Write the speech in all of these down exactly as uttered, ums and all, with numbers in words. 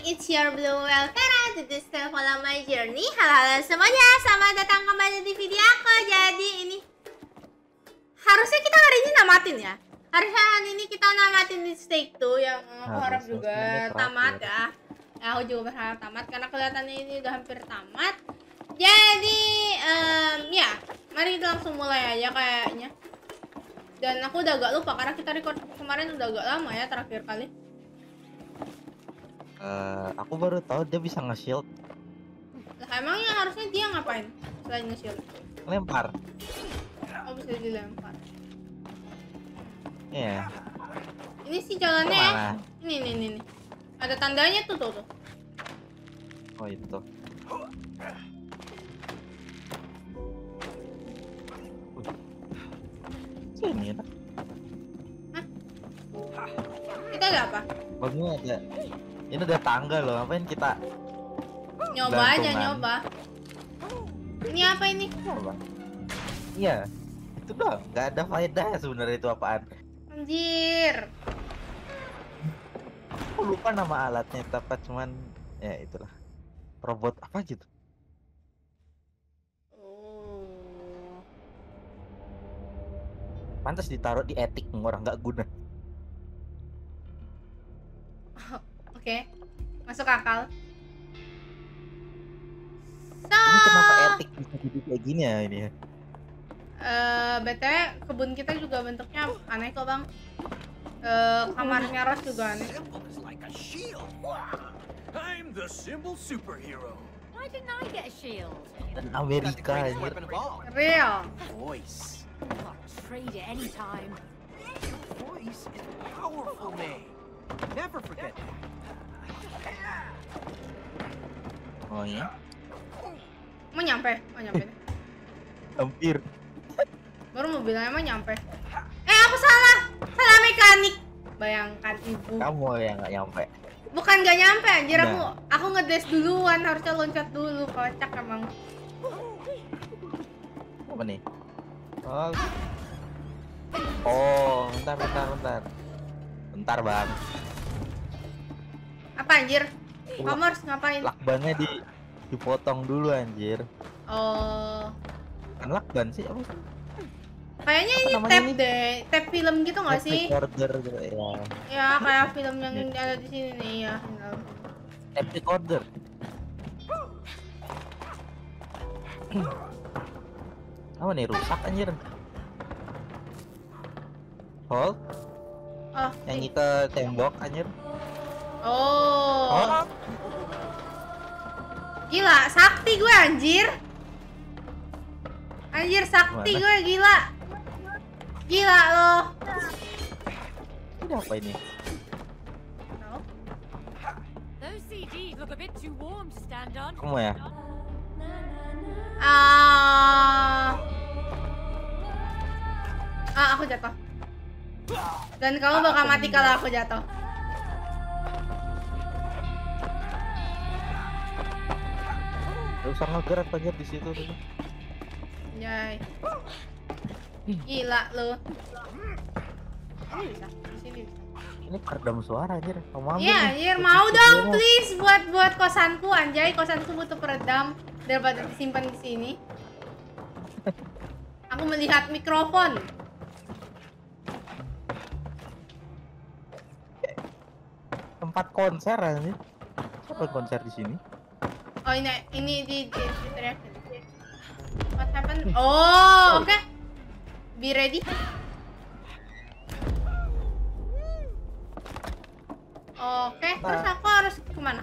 it's your Blue Welfare to this follow my journey. Halo-halo semuanya, selamat datang kembali di video aku. Jadi ini harusnya kita hari ini namatin ya. Harusnya hari ini kita namatin di stake tuh yang aku harap juga tamat ya. Ya aku juga berharap tamat karena kelihatannya ini udah hampir tamat. Jadi um, ya, mari kita langsung mulai aja kayaknya. Dan aku udah agak lupa karena kita record kemarin udah agak lama ya terakhir kali. Uh, aku baru tahu dia bisa nge-shield. Lah emangnya harusnya dia ngapain selain nge-shield? Lempar. Oh bisa dilempar. Iya. Yeah. Ini sih jalannya ya. Ini ini ini. Ada tandanya tuh tuh tuh. Oh itu. Sini ya. Hah? Kita ada apa? Bagus ada. Ini ada tangga loh, ngapain kita nyoba aja nyoba. Ini apa ini? Nyoba. Iya, itu doang, nggak ada faedah sebenarnya itu apaan. Anjir. Aku lupa nama alatnya, tapi cuman ya itulah robot apa gitu. Oh. Pantas ditaruh di etik orang nggak guna. Oke, okay. Masuk akal. So, ini kenapa etik bisa jadi kayak gini ya ini ya? Uh, B T W kebun kita juga bentuknya aneh kok bang. Uh, kamarnya Ros juga aneh. I'm the simple superhero. Why didn't I get a shield? Dan Amerika ini. Real. Voice. I'll trade it anytime. Voice is powerful, May. Never forget that. Oh iya? Mau nyampe? Mau nyampe? Hampir. Baru mau bilang emang nyampe. Eh aku salah, salah mekanik. Bayangkan ibu. Kamu yang nggak nyampe. Bukan nggak nyampe, anjir nah. aku aku ngedes duluan, harusnya loncat dulu. Kocak emang. Apa nih? Oh. Oh, bentar, bentar, bentar. Bentar bang. Apa anjir? Kamu harus ngapain? Lakbannya di dipotong dulu anjir. Oh. Kan lakban sih apa? Kayaknya ini tab deh, tab film gitu nggak sih? Recorder gitu ya. Ya kayak film yang ada di sini nih ya. Tab recorder. Apa nih rusak anjir? Hold. Oh. Nyanyi ke tembok anjir. Oh. Oh. Gila, sakti gue anjir. Anjir sakti Mana? gue gila. Gila loh. Ini apa ini? No. Those C Ds look a bit too warm to stand on. Kamu ya? Ah. Ah, aku jatuh. Dan kamu bakal mati kalau aku jatuh. Gak usah ngegerak aja di situ tuh. Yay. Gila lu. Ini bisa, di sini bisa. Ini peredam suara anjir. Kamu ambil. Iya, anjir mau dong please buat buat kosanku anjay, kosanku butuh peredam daripada disimpan di sini. Aku melihat mikrofon. Tempat konser anjir. Siapa konser di sini? Oh ini ini di di, di teriak. What happened? Oh, oke. Okay. Be ready. Oke, okay. Terus aku harus kemana?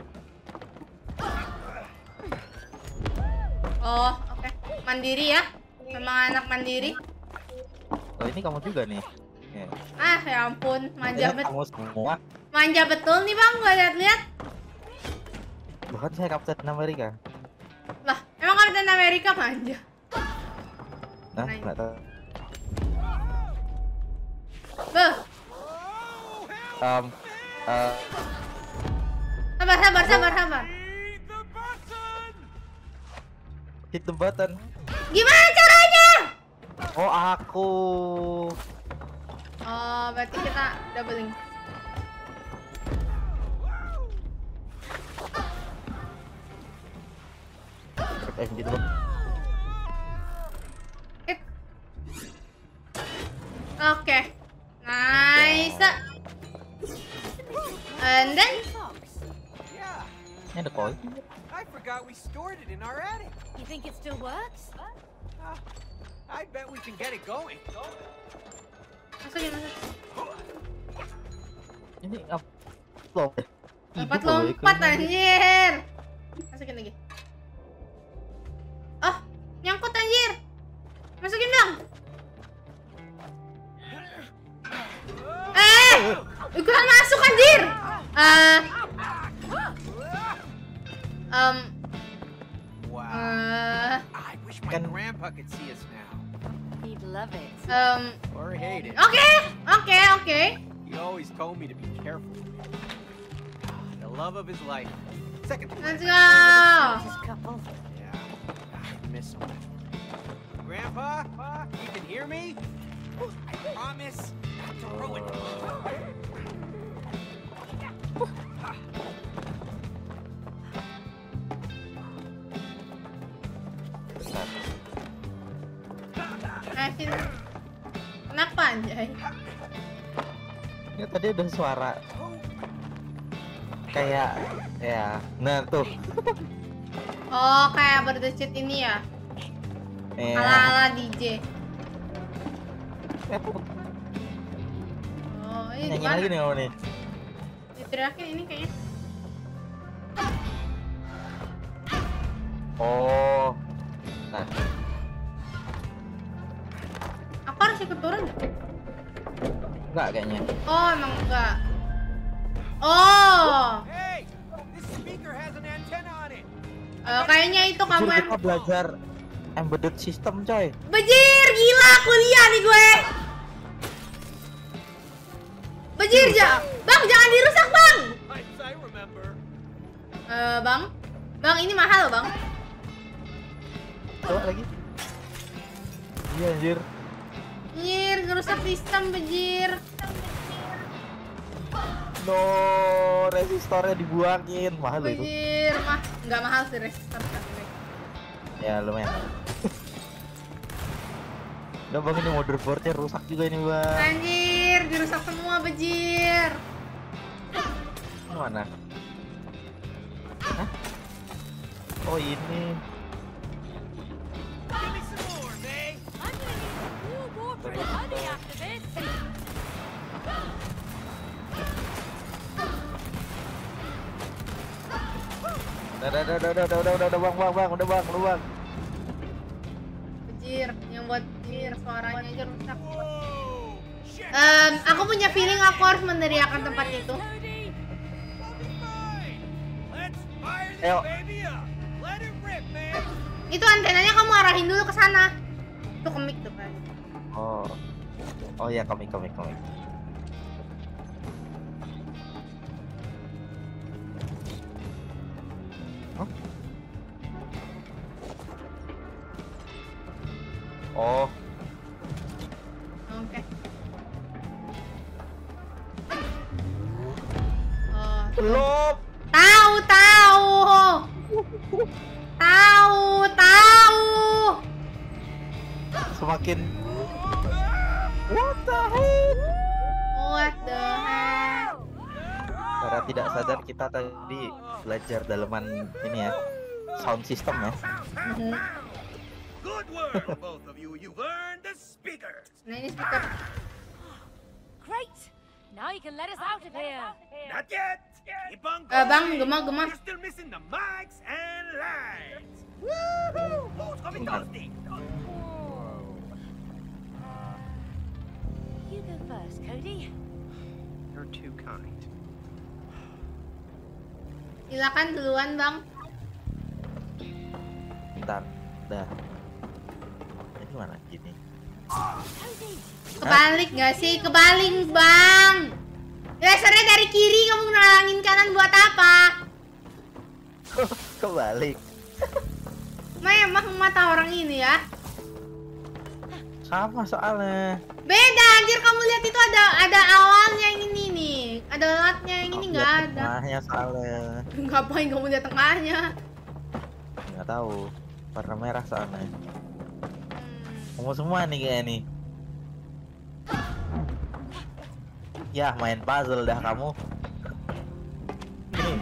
Oh, oke. Okay. Mandiri ya. Memang anak mandiri. Oh ini kamu juga nih. Ya. Ah ya ampun, manja Ya, betul. kamu semua. Manja betul nih bang, gue lihat-lihat. Bukan saya Captain Amerika. Lah, emang Captain Amerika manja? Nah, Nah, nggak tahu. Beuh. Um, uh, Sabar, sabar, sabar, sabar. hit the button. Gimana caranya? Oh aku. Oh, berarti kita doubling. eh gitu bang. Eh. Oke. Nice. And then Yeah, Ini ada koi. I forgot we stored it in our attic. You think it still works? Uh, I bet we can get it going. masukin masukin. Ini apa? Loh. Lompat Hidup loh, lompat ikannya. anjir. Masukin lagi. Oh, nyangkut anjir. Masukin dong. Eh, ikutan masuk anjir. Eh, um, Wow. eh, I wish my Kan- grandpa could see us now. He'd love it. um, Or hate it. oke, oke, oke. He always told me to be careful. The love of his life. Second to Let's grandpa. go. This couple. Yeah, I miss him. Grandpa, you can hear me? I promise not to ruin it. Bentar. Asin. Kenapa anjay? Ini tadi ada suara kayak ya. Nah tuh. Oh, kayak berdecit ini ya. Eh, Ala-ala D J. Oh, ini nyanyi gimana? lagi nih kamu nih. Diteriakin ini kayaknya. Oh. Nah, Aku harus ikut turun nggak? enggak kayaknya. Oh, emang enggak. Oh, Hey, this speaker has an antenna on it. eh, kayaknya itu kamu Jujur, yang kita belajar embedded system coy. Bejir, gila kuliah nih gue. Bejir, ja Bang, jangan dirusak, Bang. I, I remember. Eh, Bang. Bang, ini mahal, Bang. Coba lagi. Iya anjir. Anjir, ngerusak sistem, Bejir. No, resistornya dibuangin. Mahal loh itu. Bejir, mah nggak mahal sih resistor gue. Ya lumayan. Udah bang, ini motherboardnya rusak juga ini bang. Anjir, dirusak semua, Bejir. Mana? Hah? Oh ini. Give me some more, May. I'm gonna need a cool more for honey after this. Udah, udah, udah, udah, udah, udah, udah, udah, bang, bang, bang, udah bang, udah bang. Bejir, yang buat Bejir suaranya aja rusak. Whoa! Shit. Em, aku punya feeling aku harus meneriakan tempat itu. Cody, We'll be fine. Let's fire this Ayo. baby up. Let it rip, man. Itu antenanya kamu arahin dulu ke sana. Itu ke mic tuh kan. Oh, oh ya komik, komik, komik. Hah? Oh, Oke. Oh, belum. tahu tahu. Tahu tahu. Semakin. What the heck? What the heck? Secara tidak sadar kita tadi belajar daleman ini ya, sound system ya. Mhm. Good work, both of you. You've earned the speakers. Nah ini speaker. great. Now you can let us out of here. Not yet. Keep on Eh, going. Bang, gemah gemah. You're still missing the mics and lights. Woohoo! Who's coming toasty? You go first, Cody. You're too kind. Silakan duluan, Bang. Bentar, dah. Ini mana gini? Cody, Kebalik nggak sih? Kebalik, Bang. Lasernya dari kiri, kamu nalangin kanan buat apa? Kebalik. Memang mata orang ini ya. Sama soalnya. Beda, anjir, kamu lihat itu ada ada awalnya yang ini nih. Ada latnya yang ini Aku nggak lihat ada. tengahnya soalnya. Ngapain kamu lihat tengahnya? Nggak tahu. Warna merah soalnya. Hmm. Kamu semua nih kayak nih. Ya main puzzle dah kamu. Nih.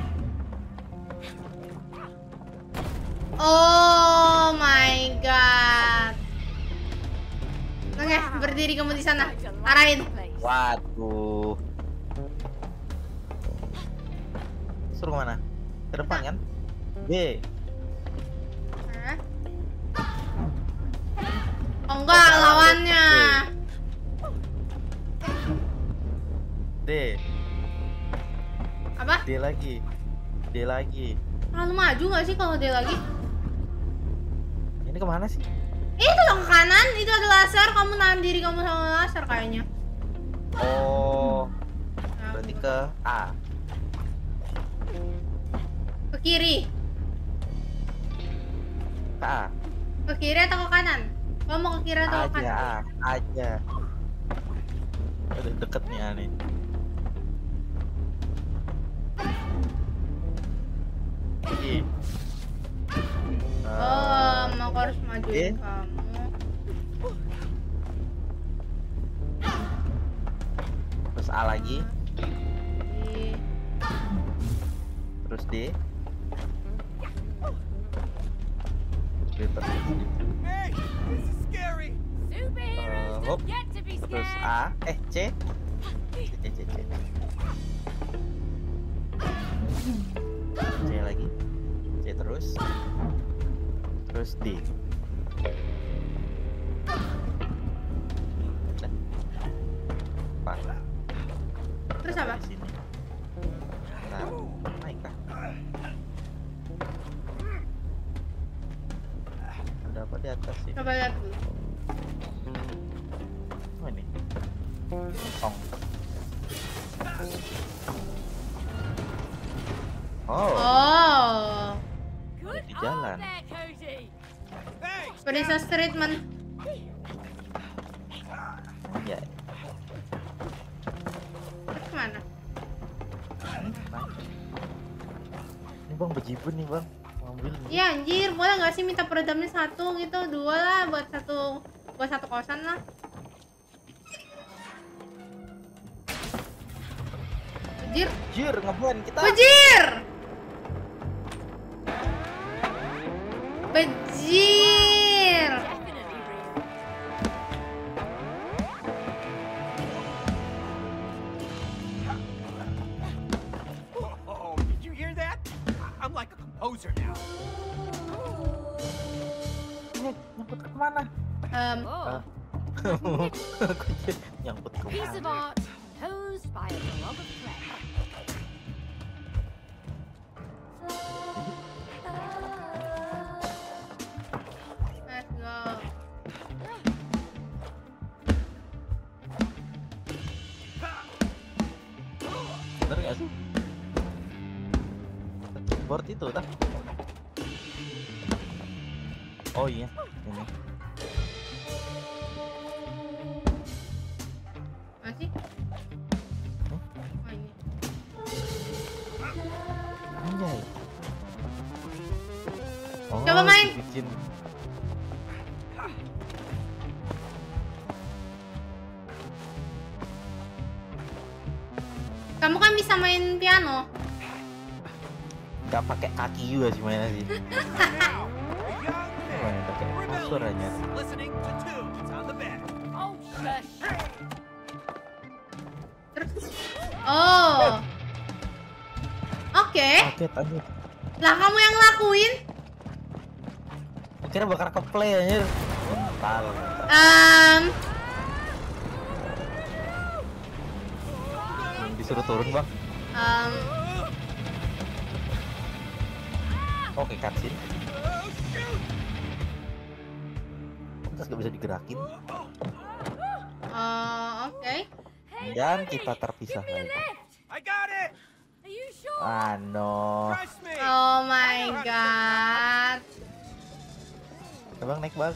Oh my god. Oke, berdiri kamu di sana. Arahin. Waduh. Suruh mana? Ke depan kan? B. Hah? Oh enggak, Oh, lawannya. D. Apa? D lagi. D lagi. Terlalu maju nggak sih kalau dia lagi? Ini kemana sih? Itu dong ke kanan, itu ada laser. Kamu nahan diri kamu sama laser kayaknya. Oh, Nah, berarti ke A. ke kiri. Ke A. Ke kiri atau ke kanan? Kamu mau ke kiri atau ke Aja, kanan? A. Aja. Udah deket nih A nih. I. Oh, aku harus majuin Eh. kamu. Terus A lagi. Di- Terus D. D terus. Hey, this is scary. Superheroes Uh, hop. don't get to be Terus scared. A. Eh C. C C C C. C lagi. C terus. Terus D. Pas. Terus apa? Di sini. Nah, naik kah? Ada apa di atas sih? Coba lihat dulu. Oh ini. Tong. Oh, Oh, Good di art jalan. there, Cody. Thanks. princess treatment. iya. Terus kemana? Nah. Ini bang bejibun nih bang, ambil nih. Iya anjir, boleh nggak sih minta peredamnya satu gitu, dua lah buat satu buat satu kosan lah. Bejir, Jir, ngeban kita. bejir, bejir. Definitely real. Oh, did you hear that? I- I'm like a composer now. Ini nyangkut ke mana? Em, Oh, Aku jadi nyangkut ke piece of mana? art posed by a beloved friend. let's go. Bener gak sih? Board itu tah? Oh iya, ini. Masih? Hmm? Oh ini. Anjay. Oh, Coba main. dibikin. Kamu kan bisa main piano. Gak pakai kaki juga sih mainnya sih. Now, a young Main pakai kursor aja. rebellious, listening to tunes on the bed. Oh, shush. Terus, oh, oke. Oke, tadi. Lah kamu yang lakuin? Kira bakal ke play anjir. Mental. Em, Disuruh turun, Bang. em, Oke, cutscene. Terus gak bisa digerakin. oh, oke. Dan kita terpisah lagi. I got it. Are you sure? Ah, no. Trust me. Oh my god. Bang, naik bang.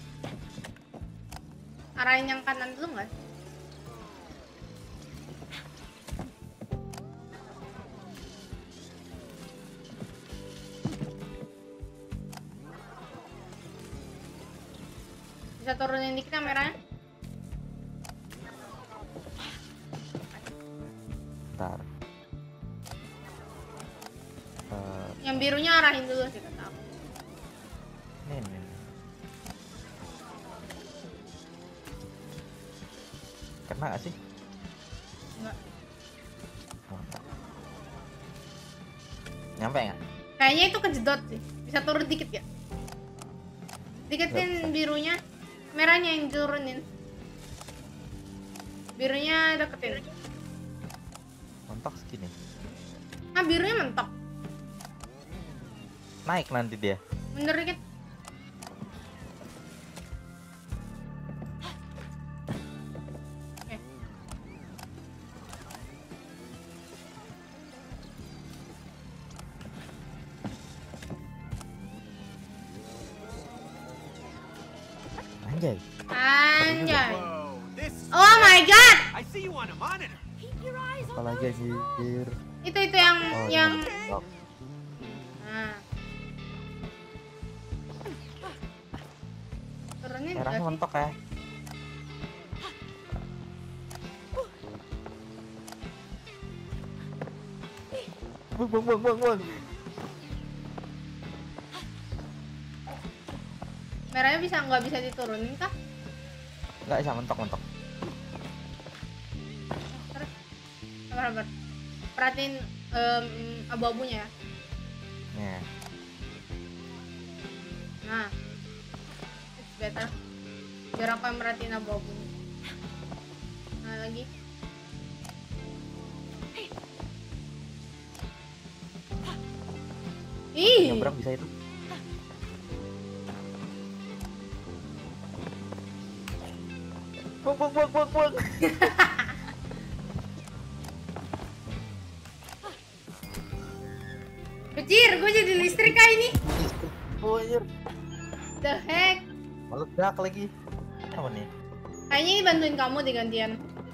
Arahin yang kanan dulu nggak? Bisa turunin dikit kameranya. Bentar. Uh, Yang birunya arahin dulu sih kata aku. ini, ini. Kena gak sih? Enggak. Oh, enggak. Nyampe nggak? Kayaknya itu kejedot sih. Bisa turun dikit ya? Diketin Bisa. birunya, merahnya yang turunin. Birunya deketin. Mentok segini. Ah, birunya mentok. Naik nanti dia. Mundur dikit. Oke. Anjay. Anjay. Whoa, this is Oh my god. I see you on a monitor. Keep your eyes on Apalagi those walls. anjir. Itu itu yang Oh, yang ini mentok. Nah. Turunin Merahnya enggak sih? mentok ya. Buang, buang, buang, buang, buang. Merahnya bisa nggak bisa diturunin kah? Nggak bisa mentok, mentok. Terus sabar sabar. Perhatiin em, abu-abunya ya. Nih. Nah. It's better. Biar aku yang merhatiin abu-abunya. Nah, lagi. Ih. Nyebrang bisa itu. Buang, buang, buang, buang, buang. Bejir, gue jadi listrik kah ini? Oh, anjir. The heck? Meledak lagi. Apa nih? Kayaknya ini bantuin kamu deh gantian.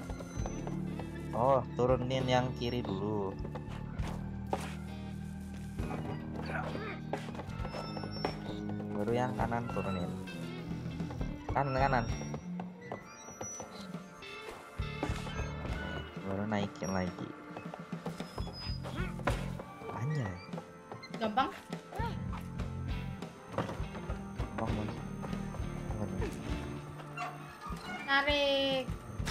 Oh, turunin yang kiri dulu. Baru yang kanan turunin. Kanan, kanan. Baru naikin lagi. Anjay. Gampang? Bangun. Bangun. Tarik.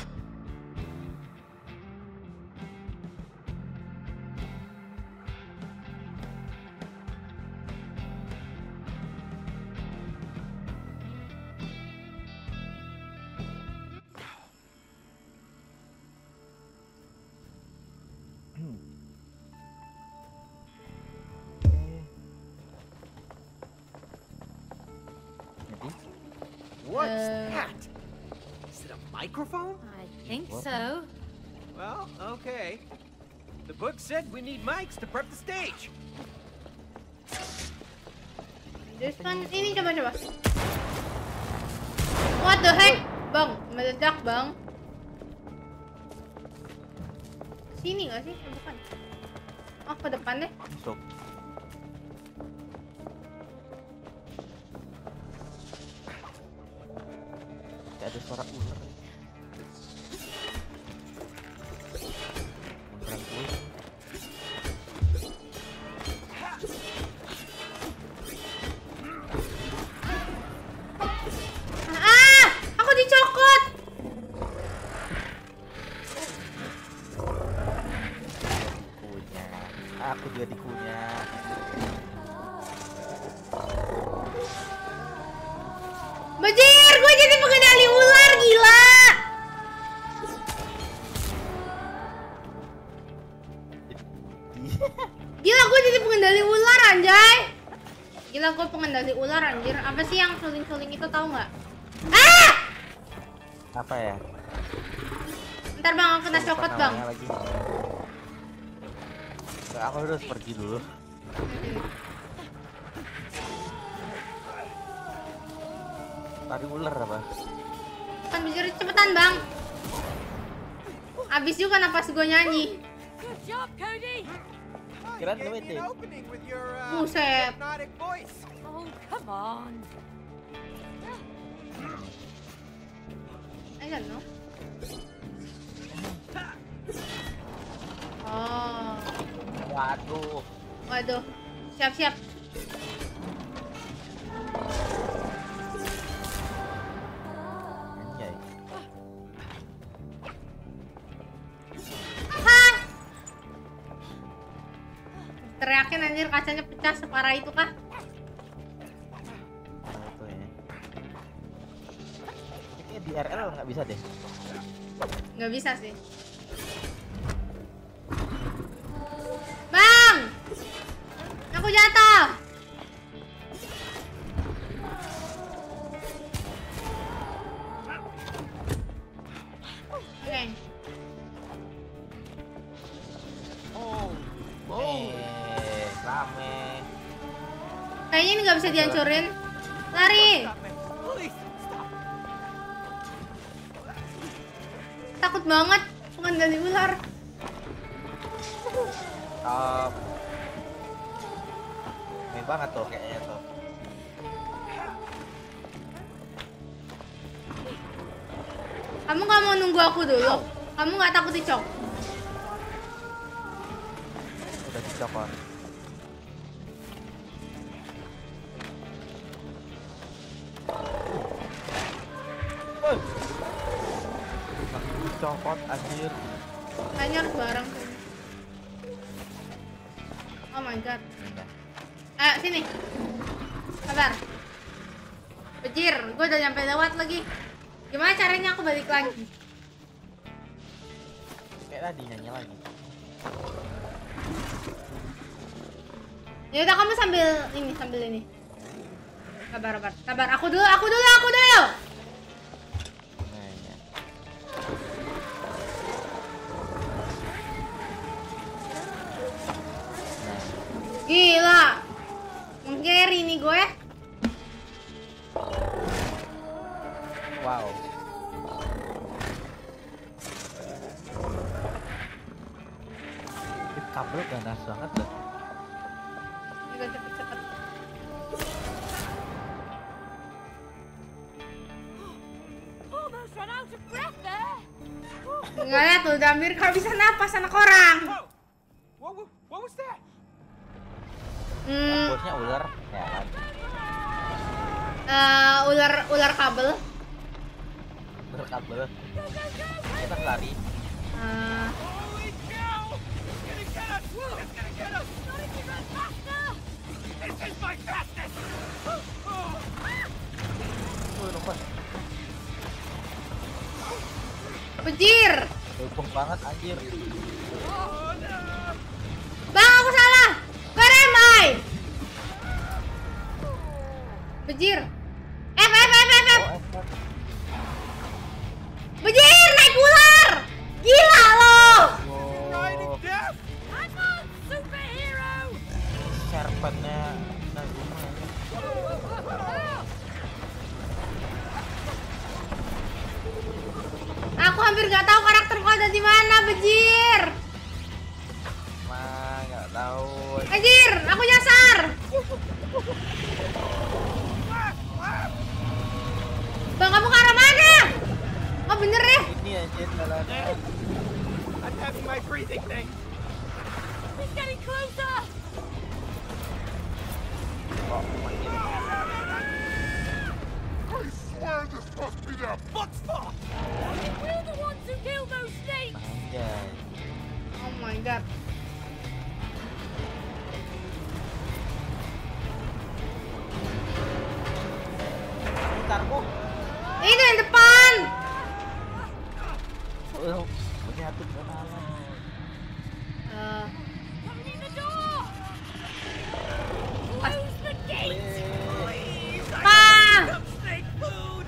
Jadi, What's Uh, that? Is it a microphone? I think What? so. Well, okay. The book said we need mics to prep the stage. Terus kan ini coba-coba. What the heck? Bang, meledak bang. Sini nggak sih? Eh, bukan. Oh, ke depan deh. masuk. Kayak ada suara ular. Beneran ular. Ah, aku dicokot. Dikunyah. Aku juga dikunyah. Bajir, gue jadi pengendali ular, gila. Gila, gue jadi pengendali ular, anjay. Gila, gue pengendali ular, anjir. Apa sih yang suling-suling itu, tahu nggak? Ah! Apa ya? Ntar bang, aku kena Lupa cokot bang. namanya lagi. Nggak, aku harus pergi dulu. Tadi ular apa? Kan bajir, cepetan bang. Abis juga napas gue nyanyi. Good job, Cody. Oh, Kirain you gave duit me ya. an opening with your uh, Buset. hypnotic voice. Oh, come on. don't know. Oh. Waduh. Waduh. Siap-siap. Anjay. Hah? Teriakin anjir, kacanya pecah separah itu kah? Nah, itu ya. Kayaknya di R L nggak bisa deh. Nggak bisa sih. Bang! Aku jatuh! Oke. Oh, Eh, rame. Kayaknya ini nggak bisa dihancurin. Lari! stop it. Please, stop. Takut banget. Bukan dari ular. Stop. Ini banget tuh kayaknya tuh. Kamu nggak mau nunggu aku dulu? Kamu nggak takut dicok? Udah dicopot. Woi. Dicopot anjir. Kayaknya harus bareng sih. Oh my god. Ayo sini. Sabar. Bejir, gue udah nyampe lewat lagi. Gimana caranya aku balik lagi? Kayak tadi nyanyi lagi. Ya udah, kamu sambil ini, sambil ini. Sabar, sabar, sabar. Aku dulu, aku dulu, aku dulu. Nah, ya. Nah, Gila. Mengkeri nih gue. wow. Ini kabel ganas banget loh. Udah cepet-cepet. Almost run out of breath there. Enggak ya tuh, udah hampir kalau bisa napas anak orang. Whoa. What, wa- what was that? Hmm, Bosnya ular. Ya kan. eh, ular ular kabel. Ular kabel. Kita lari. Eh, Holy cow! It's gonna get us! It's gonna get us! Not if you run faster. This is my fastest! Oh. Wih, lupa. Bejir. Lupa banget anjir. Oh, no! Bang, aku salah. Where am I? Bejir. F, F, F, F, F. Oh, F. Bejir, naik ular. Gila lo. Riding Oh, death! I'm on, superhero. serpennya Naguma ya. Aku hampir nggak tahu karakterku ada di mana, Bejir. Mah nggak tahu. Bejir, aku nyasar. Bang, kamu ke arah mana? Oh bener ya. Ini anjir jalannya. I'm having my breathing thing! He's getting closer. Kok makin Buck's fault! We're the ones who killed those snakes. anjay. Oh my god. Bentar, Bu. Itu yang depan. Oh, menyatu ke dalam. Eh, Opening the door. Close the gate. Please! I Bang. want some snake food!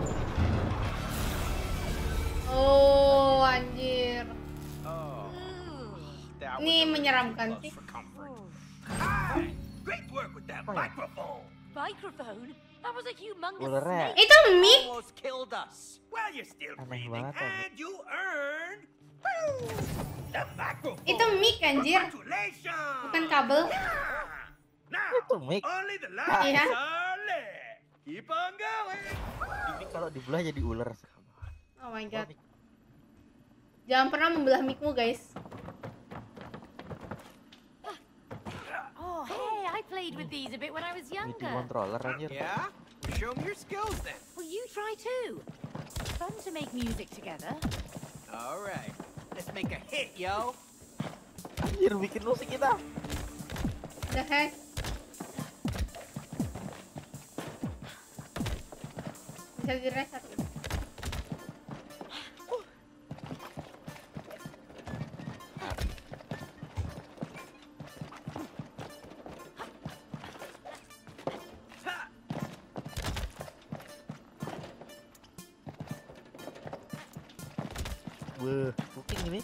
Oh anjir. Oh, that Ini was a menyeramkan close sih. for comfort. Hi! Great work with that microphone! Microphone. That was a humongous Ularnya. snake. Itu mic. Almost killed us. Well, you're still Aneh breathing, banget, Abi. and you earned woo, the microphone. Itu mic anjir. Congratulations. Bukan kabel. Now, Itu mic. only the lights Iya. are lit. Keep on going. Ini kalau dibelah jadi ular. Oh my god. Jangan pernah membelah mic-mu, guys. Oh, hey, I played with these a bit when I was Midi younger. controller anjir. Yeah? Show me your skills then. Well, you try too. It's fun to make music together. All right. Let's make a hit, yo. Anjir bikin musik kita. The heck? Bisa di-reset. Wah, cooking ini.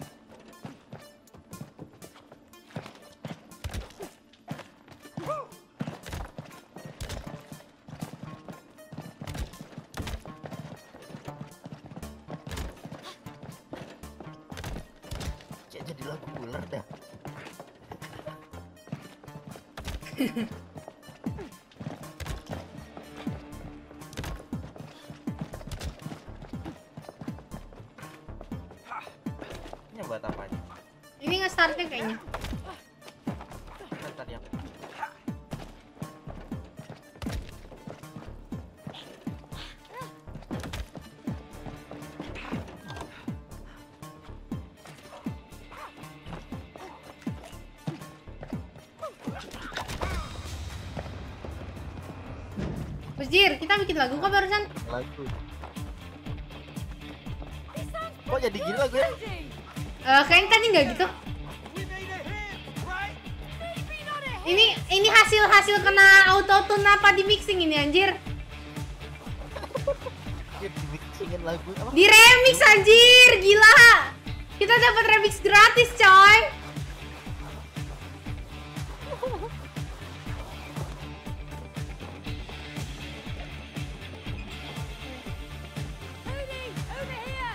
Kayak jadi lagu ular dah. Ini buat apa aja? Ini nge-startnya kayaknya. Bentar ya. Bajir, kita bikin lagu kok barusan? Lagu. Kok jadi gini lagu ya? Eh, kayaknya tadi nggak gitu. We made a hit, right? Ini ini hasil hasil kena autotune apa di mixing ini anjir? Dia mixingin lagu apa? Di remix anjir, gila. Kita dapat remix gratis, coy. Cody, over here.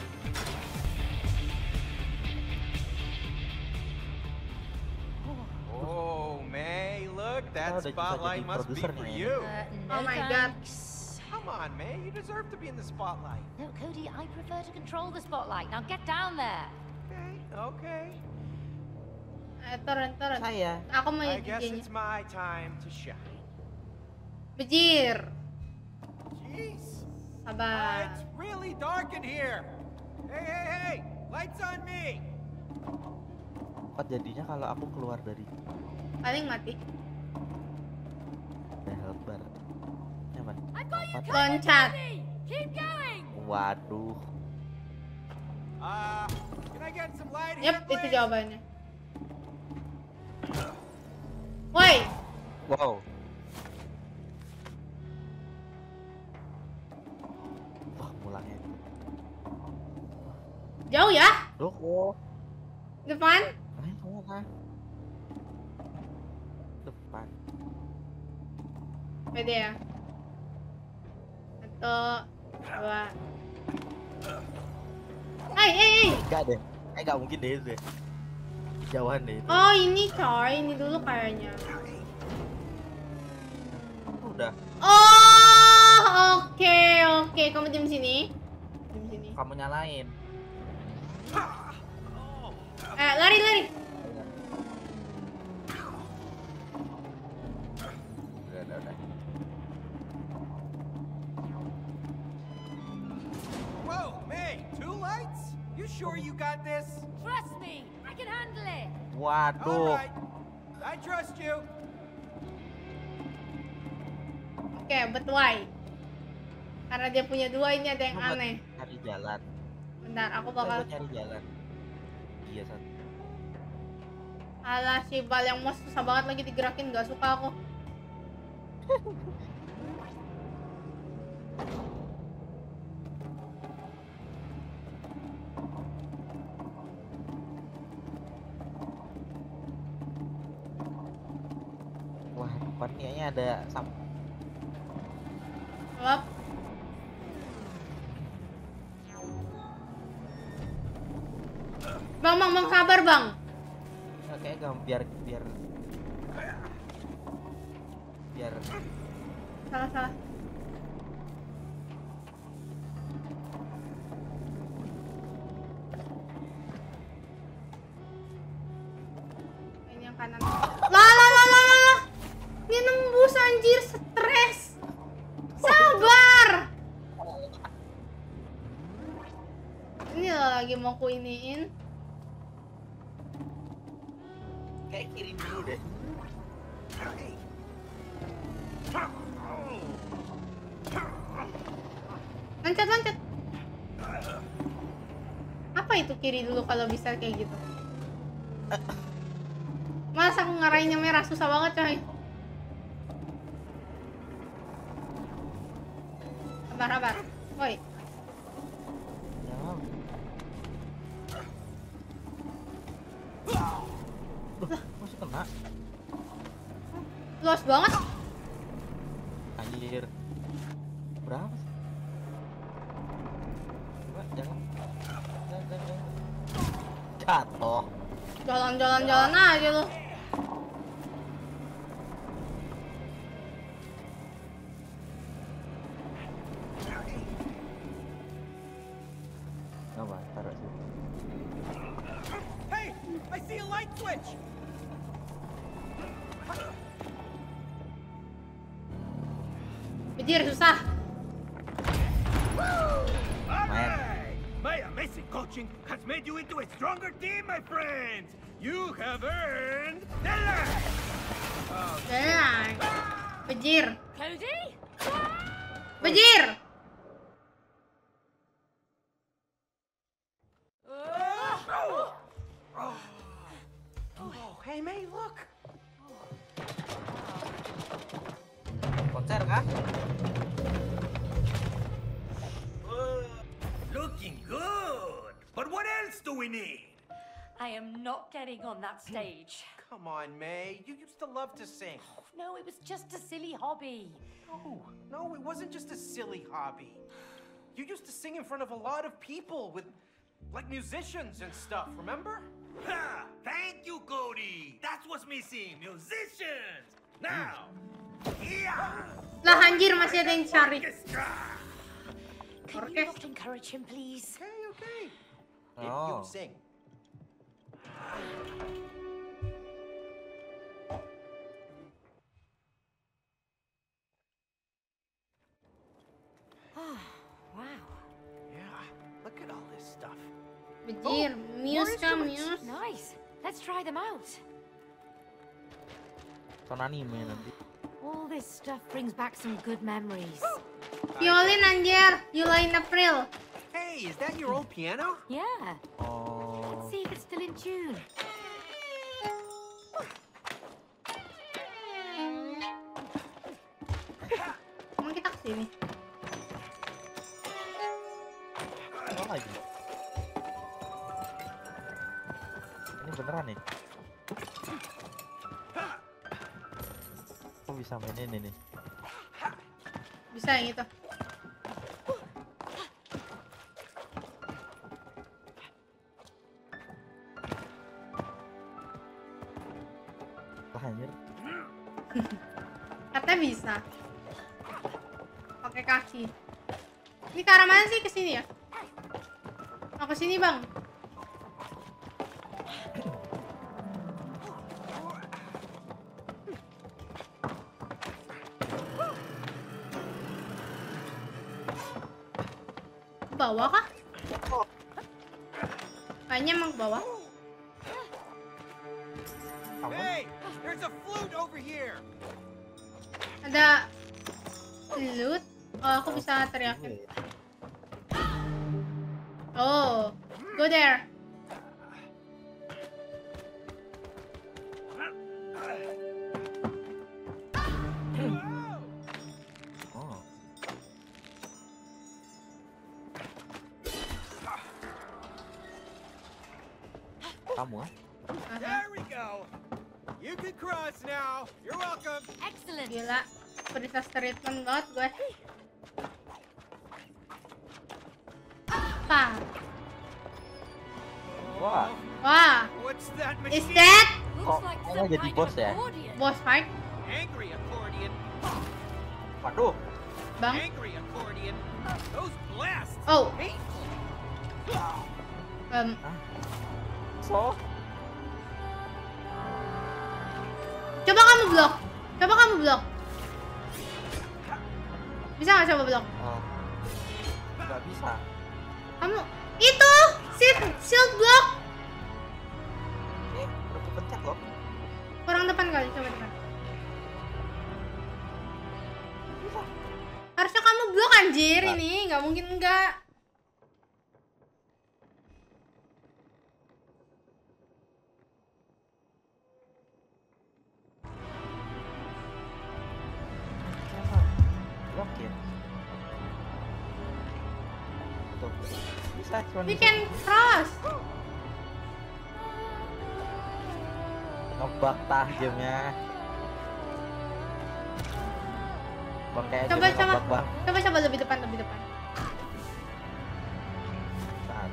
Oh, May, look, that udah bisa spotlight jadi must be produser for nih. you. Uh, no Oh my god. thanks. Come on, May, you deserve to be in the spotlight. No, Cody, I prefer to control the spotlight. Now get down there. Okay, okay. Eh, turun, turun. Saya. Aku mau I guess D J-nya. it's my time to shine. Bajir, Jeez. Uh, sabar. it's really dark in here. Hey, hey, hey, lights on me. Apa jadinya kalau aku keluar dari Paling mati. health bar? Nyaman. I've got you Apa? covered, Loncat. Cody. Keep going. Waduh. Uh, can I get some light Yep, here, itu please? jawabannya. Woi, Wow. Wah, mulangnya. jauh ya? Loh, kok? Depan? Ayo, kamu kan? Depan. Pede ya. Satu, dua. Hai, hey, hey. Enggak deh. Eh, enggak mungkin deh itu. Jauhan deh itu. Oh ini coy, ini dulu kayaknya. Udah. Oh, oke, oke. Kamu diam sini. Diam sini. Kamu nyalain. Eh, lari, lari. Udah, udah, udah. Whoa, May, two lights? You sure you got this? Trust me, I can handle it. All Waduh. right, I trust you. Oke, but why? Karena dia punya dua, ini ada yang Kamu buat aneh. Cari jalan. Bentar, aku Coba bakal. cari jalan. Iya, satu. Alah, si bal yang mau susah banget lagi digerakin, gak suka aku. Wah, depan kayaknya ada sam. Lop. Bang, bang, bang, sabar bang. Nah, kayak gak biar biar biar Salah, salah. kanan. Lah lah lah lah lah. Ini nembus anjir, stres. Sabar. Ini lagi mau ku iniin. Kayak kiri dulu deh. Loncat loncat. Apa itu kiri dulu kalau bisa kayak gitu? Masa aku ngarahinnya merah, susah banget coy. Sabar sabar. Woi. Loh, masih kena. Luas banget. Anjir. Berapa sih? Coba jalan. Jalan, jalan, jalan. Jatuh. Jalan-jalan jalan aja lu. Apa? Taruh sini. Hey, I see a light switch. Bejir susah. Alright! My amazing coaching has made you into a stronger team, my friends. You have earned the light. Jalan. Bejir. Cody? Bejir. Oh, hey May, look. Konser kah? Looking good. But what else do we need? I am not getting on that stage. Come on, May. You used to love to sing. No, it was just a silly hobby. No, no, it wasn't just a silly hobby. You used to sing in front of a lot of people with, like, musicians and stuff, remember? Ha! Thank you, Cody. That's what's missing, musicians. Now, yeah. Lah anjir, masih ada yang cari. Can Okay. you not encourage him, please? Okay, okay. If Oh. you sing. Wow. Yeah, look at all this stuff. Bejir, Oh, Muse more kah instruments. Muse? Nice. Let's try them out. Ton anime nanti. All this stuff brings back some good memories. Violin anjir, Yula in April. Hey, is that your old piano? Yeah. Oh. Let's see if it's still in tune. Emang kita kesini? Apa lagi? Ini beneran nih. Kok bisa main ini nih? Bisa yang itu. Lah anjir. Katanya bisa. Pakai kaki. Ini ke arah mana sih? Ke sini ya? Oh, ke sini, Bang. Ke bawah kah? Kayaknya emang ke bawah. Hey, there's a flute over here. Ada loot. Oh, aku bisa teriakin. Oh, go there. Oh. Kamu ah? There we go. You can cross now. You're welcome. Excellent. Gila, princess treatment banget gue. Apa? Wah, Wah, What's that is machine? that Looks like kok some jadi kind bos of ya? accordion. boss fight, Angry accordion. waduh. Bang? Angry accordion. Those blasts. Oh, Painful. um, So, Coba kamu blok. Coba kamu blok. Bisa nggak coba blok? Oh. Nggak bisa. Kamu itu shield shield block. Eh, udah kepencet loh. Kurang depan kali, coba depan. Bisa. Harusnya kamu blok anjir Nah. ini, nggak mungkin enggak. Blokir. Tuh. Bisa cuma We can cross. ngebak tah gamenya. Pakai Coba game coba. ngebak bang. Coba coba lebih depan, lebih depan. Saat.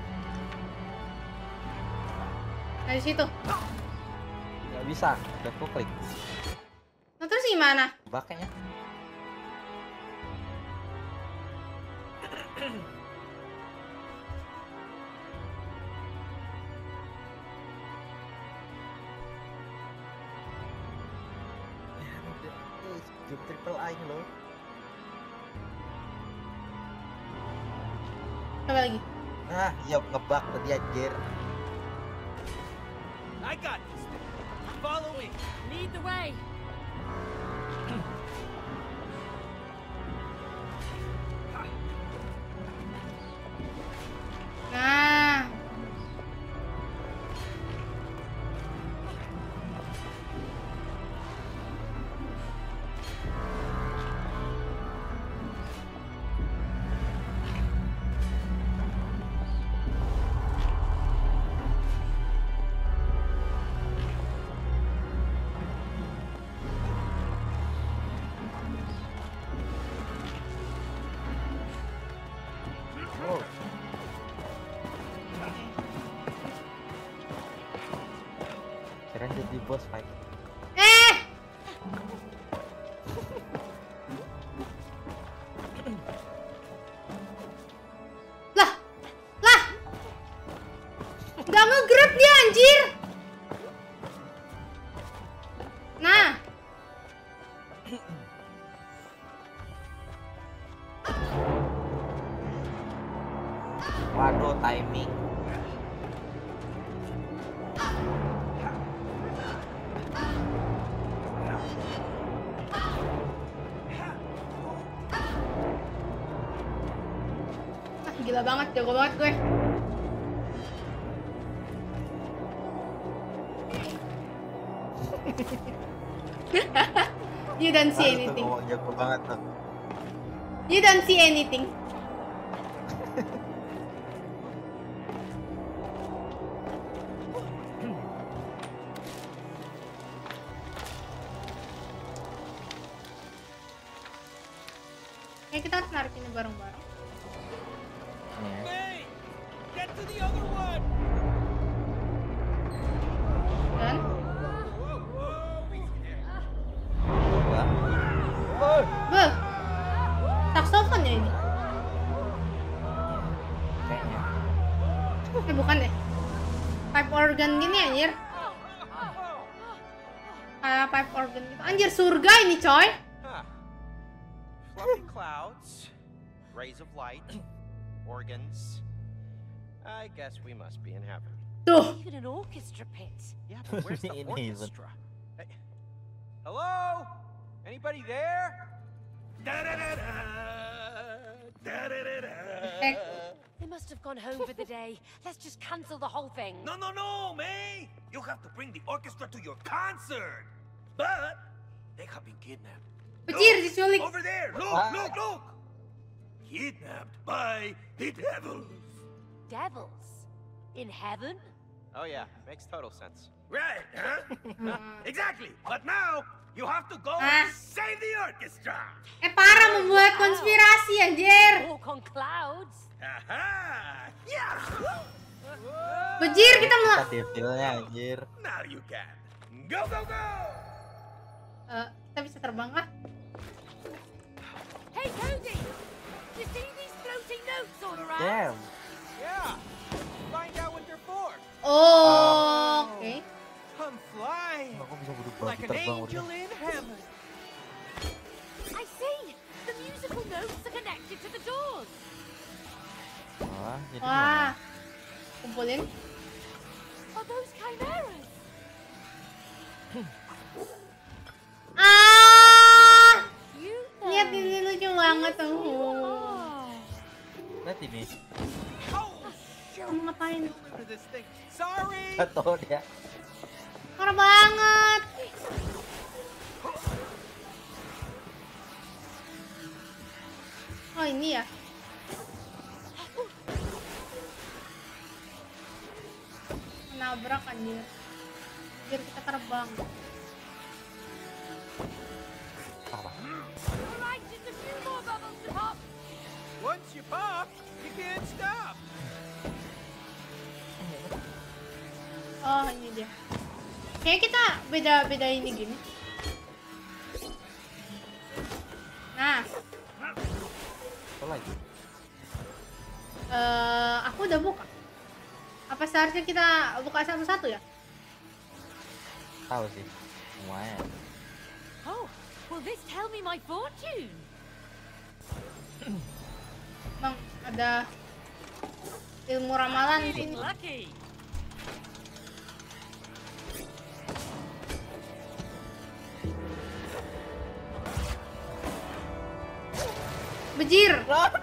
Nah, di situ. Nggak bisa. Udah ku klik. Nah, terus gimana? Baknya. Game triple A ini loh. Coba lagi. Nah, iya ngebak tadi anjir. I got this. Follow me. Lead the way. Nah, Oh. Keren jadi boss fight. eh, lah, lah, nggak nge-grab dia anjir. Nah, Waduh, timing. ah, gila banget, jago banget gue. You don't see Baru tuh anything. ngomong jago banget tuh. You don't see anything. Kayak kita harus narik ini bareng-bareng. Nih. Hey, get to the other one. Dan Enggak. Oh. beuh, saksofon ya ini? Kayaknya. Eh bukan deh. Pipe organ gini anjir. Kayak pipe organ gitu. Anjir surga ini coy. Huh. Fluffy clouds, rays of light, organs. I guess we must be in heaven. Tuh. Even an orchestra pit. Yeah, but where's the Ini even. orchestra? Hey, hello? Anybody there? Da-da-da-da, da-da-da-da. Eh, They must have gone home for the day. Let's just cancel the whole thing. No, no, no, May! You have to bring the orchestra to your concert. But they have been kidnapped. Bajir, Look, diculik. over there! Look, Ah. look, look! Kidnapped by the devils. Devils? In heaven? Oh yeah, makes total sense. Right, huh? Huh, exactly. But now you have to go Ah. and save the orchestra. Eh parah membuat konspirasi anjir. Walk on clouds? Aha! Yeah! Bajir kita Kita mau devilnya anjir. Now you can. Go, go, go! Eh, kita bisa terbang kah? Hey, Cody! Do you see these floating notes all around? Damn. Yeah. Find out what they're for. Oh, oke. I'm flying. Aku bisa berubah. like an terbang angel udah. in heaven. I see. The musical notes are connected to the doors. Wah, jadi Wah. gimana? Kumpulin. Are those chimeras? Ah! Cute Lihat though. ini lucu banget tuh. Oh. Lihat ini. Kamu ngapain? Look at this thing. Sorry. Tahu dia. Parah banget. Oh ini ya. Nabrak anjir. Biar kita terbang. Apa? Alright, just a few more bubbles to pop. Once you pop, you can't stop. Oh ini dia. Kayak kita beda-beda ini gini. Nah, Apa lagi? eh aku udah buka. Apa seharusnya kita buka satu-satu ya? Tahu sih. Semuanya. Oh, will this tell me my fortune? Bang, ada ilmu ramalan di sini. Feeling lucky. Bejir. A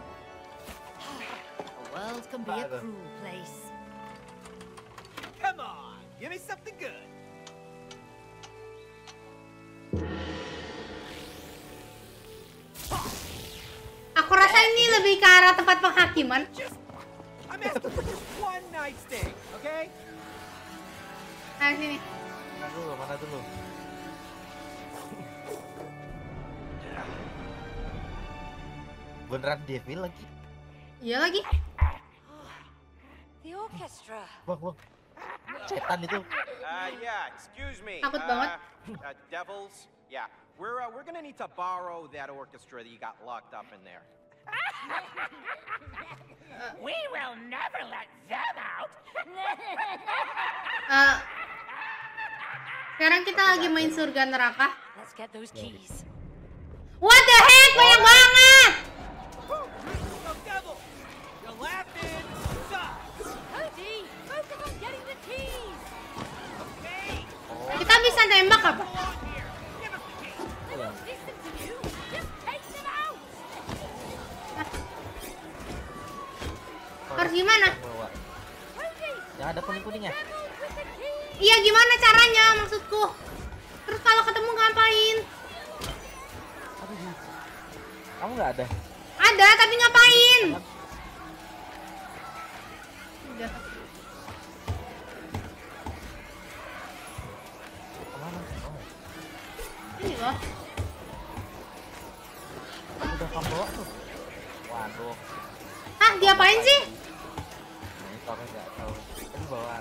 world can be a Father. cruel place. Come on, give me something good. Aku rasa ini lebih ke arah tempat penghakiman. Just, I'm asking for just one night stay, okay? Nah, sini. Mana dulu? Mana dulu? Beneran devil lagi? Iya lagi. The orchestra. Bang, bang. Setan itu. Uh, yeah, excuse me. Takut banget. Uh, uh, devils, yeah. We're, uh, we're gonna need to borrow that orchestra that you got locked up in there. We will never let them out. Eh, sekarang kita lagi main surga neraka. Let's get those keys. What the heck? Banyak banget. Oh, devil! You're laughing! Sucks! Cody, focus on getting the keys. Okay! Kita bisa nembak apa? Go on here! Give us the key! I won't listen to you. Just take them out. Harus gimana? Bawa. Cody, Yang ada kuning-kuningnya. devil with the keys. Iya gimana caranya maksudku? Terus kalau ketemu ngapain? Kamu nggak ada? Ada tapi ngapain? Udah. Kemana? Oh, Ini loh. udah kamu bawa tuh. Waduh. Hah, diapain sih? Ini kamu nggak tahu. Ini bawa.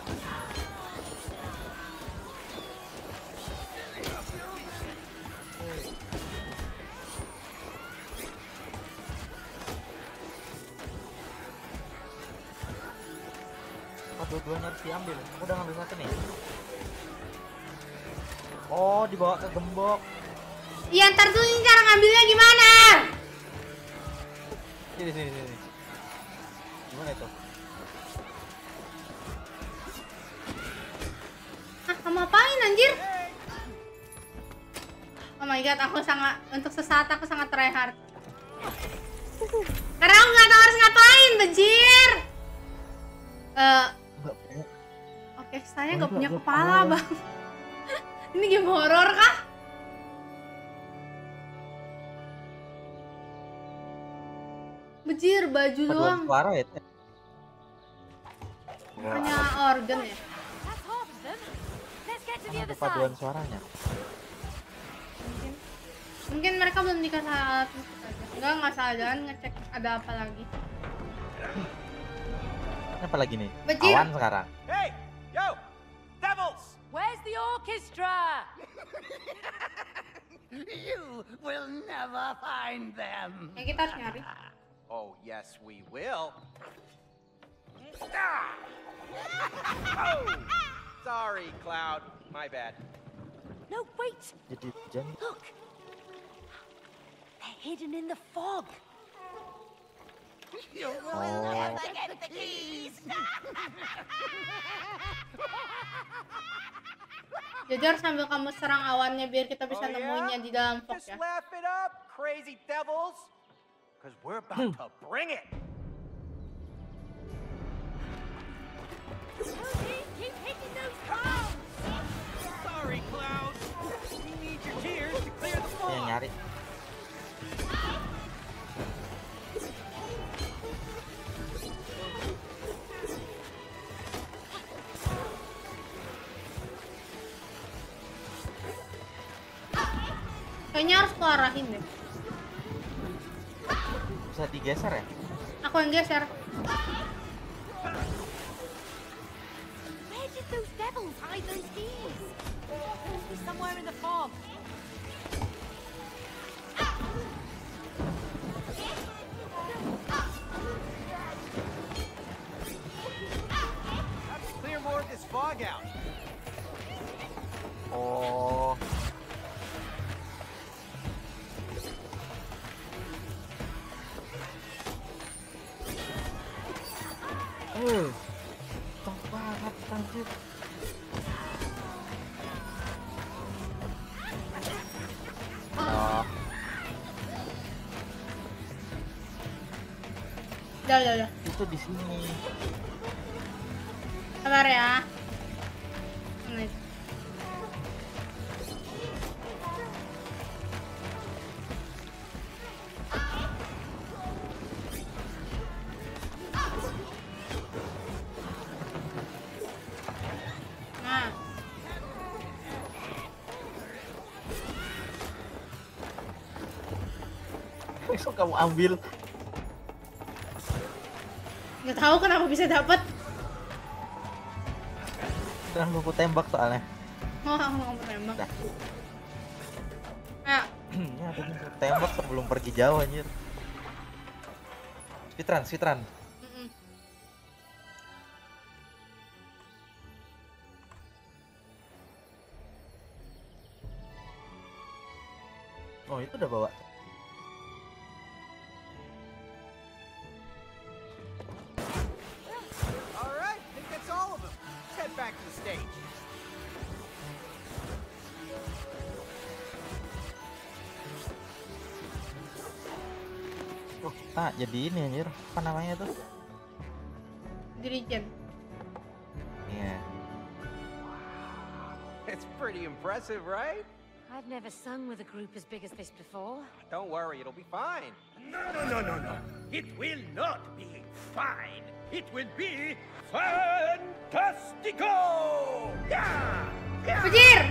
Oh, dua-duanya harus diambil. Aku udah ngambil satu nih. Oh, dibawa ke gembok. Iya, ntar tuh ini cara ngambilnya gimana? Sini, sini, sini. Gimana itu? Hah, kamu apain anjir? Oh my god, aku sangat, untuk sesaat aku sangat tryhard. Karena aku nggak tahu harus ngapain, bejir. Eh, Enggak punya. oke, saya Oh, nggak punya nggak kepala, kepala. bang. Ini game horor kah? Bejir, baju Paduan doang. suara ya? Teh? Hanya organ ya. That's half of them. Let's get to the Ada other paduan side. suaranya. Mungkin, mungkin mereka belum dikasih alat musik aja. Enggak, nggak salah jalan ngecek ada apa lagi. Ini apa lagi nih? Bajir. Awan sekarang. Hey! Yo! Devils! Where's the orchestra? You will never find them. Ya kita harus nyari. Oh, yes, we will. Ah! Oh! Sorry, Cloud. My bad. No, wait. Jadi hujan. Look. They're hidden in the fog. You will Oh. never get the keys. Jujur sambil kamu serang awannya biar kita bisa Oh, nemuinnya yeah? di dalam fog Just ya. laugh it up, crazy devils. Because we're about to bring it. Cody, keep hitting those clouds. Sorry, Clouds. We need your tears to clear the Yang fog. nyari. Kayaknya harus ku arahin deh. Bisa digeser ya? Aku yang geser. Where did those devils hide those keys? Must be somewhere in the fog. Have to clear more of this fog out. Oh. Eh, toh banget anjir. Oh, Udah, udah, udah. itu di sini. Sabar ya. Nah, Nah, Besok kamu ambil. nggak tahu kenapa bisa dapet. Dan aku tembak soalnya. Oh, aku mau tembak. Dah. Ayo, Ya, aku tembak sebelum pergi jauh anjir. Speedrun, speedrun. mm-mm. Oh, itu udah bawa. All right, I think that's all of them. Let's head back to the stage. Oh, kita jadi ini anjir. Apa namanya tuh? Dirijen. Iya. It's pretty impressive, right? I've never sung with a group as big as this before. Don't worry, it'll be fine. No, no, no, no, no. It will not be fine. It will be fantastico. Yeah! Yeah! Fajir!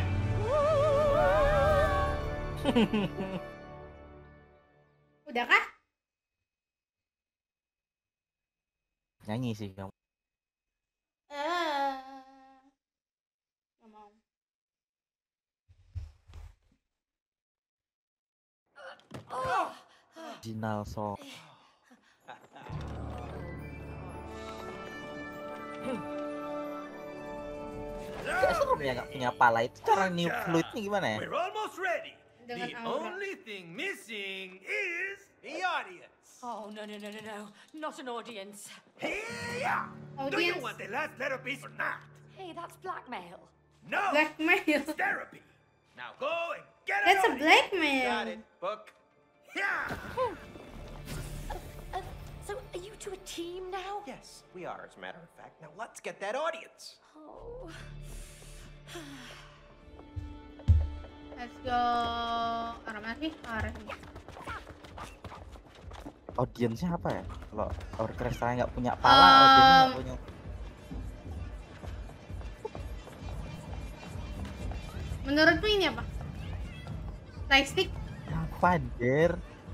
Udah kah? Nyanyi sih kamu. Eh, nggak mau. Original song. Gak seru ya nggak punya pala itu cara niup fluidnya gimana ya? We're almost ready. Dengan The aura. only thing missing is The audience. Oh, no, no, no, no, no. Not an audience. here. Do you Audience. want the last letter piece or not? Hey, that's blackmail. No. Blackmail. It's therapy. Now go and get That's a an audience. blackmail. Got it. Book. Yeah. Uh, so, are you two a team now? Yes, we are, as a matter of fact. Now let's get that audience. Oh. Let's go. Arah mana sih? Arah sini. Audiensnya apa ya? Kalau orkestra nggak punya pala, Um, audiensnya nggak punya. Menurutmu ini apa? Lightstick? Apa anjir?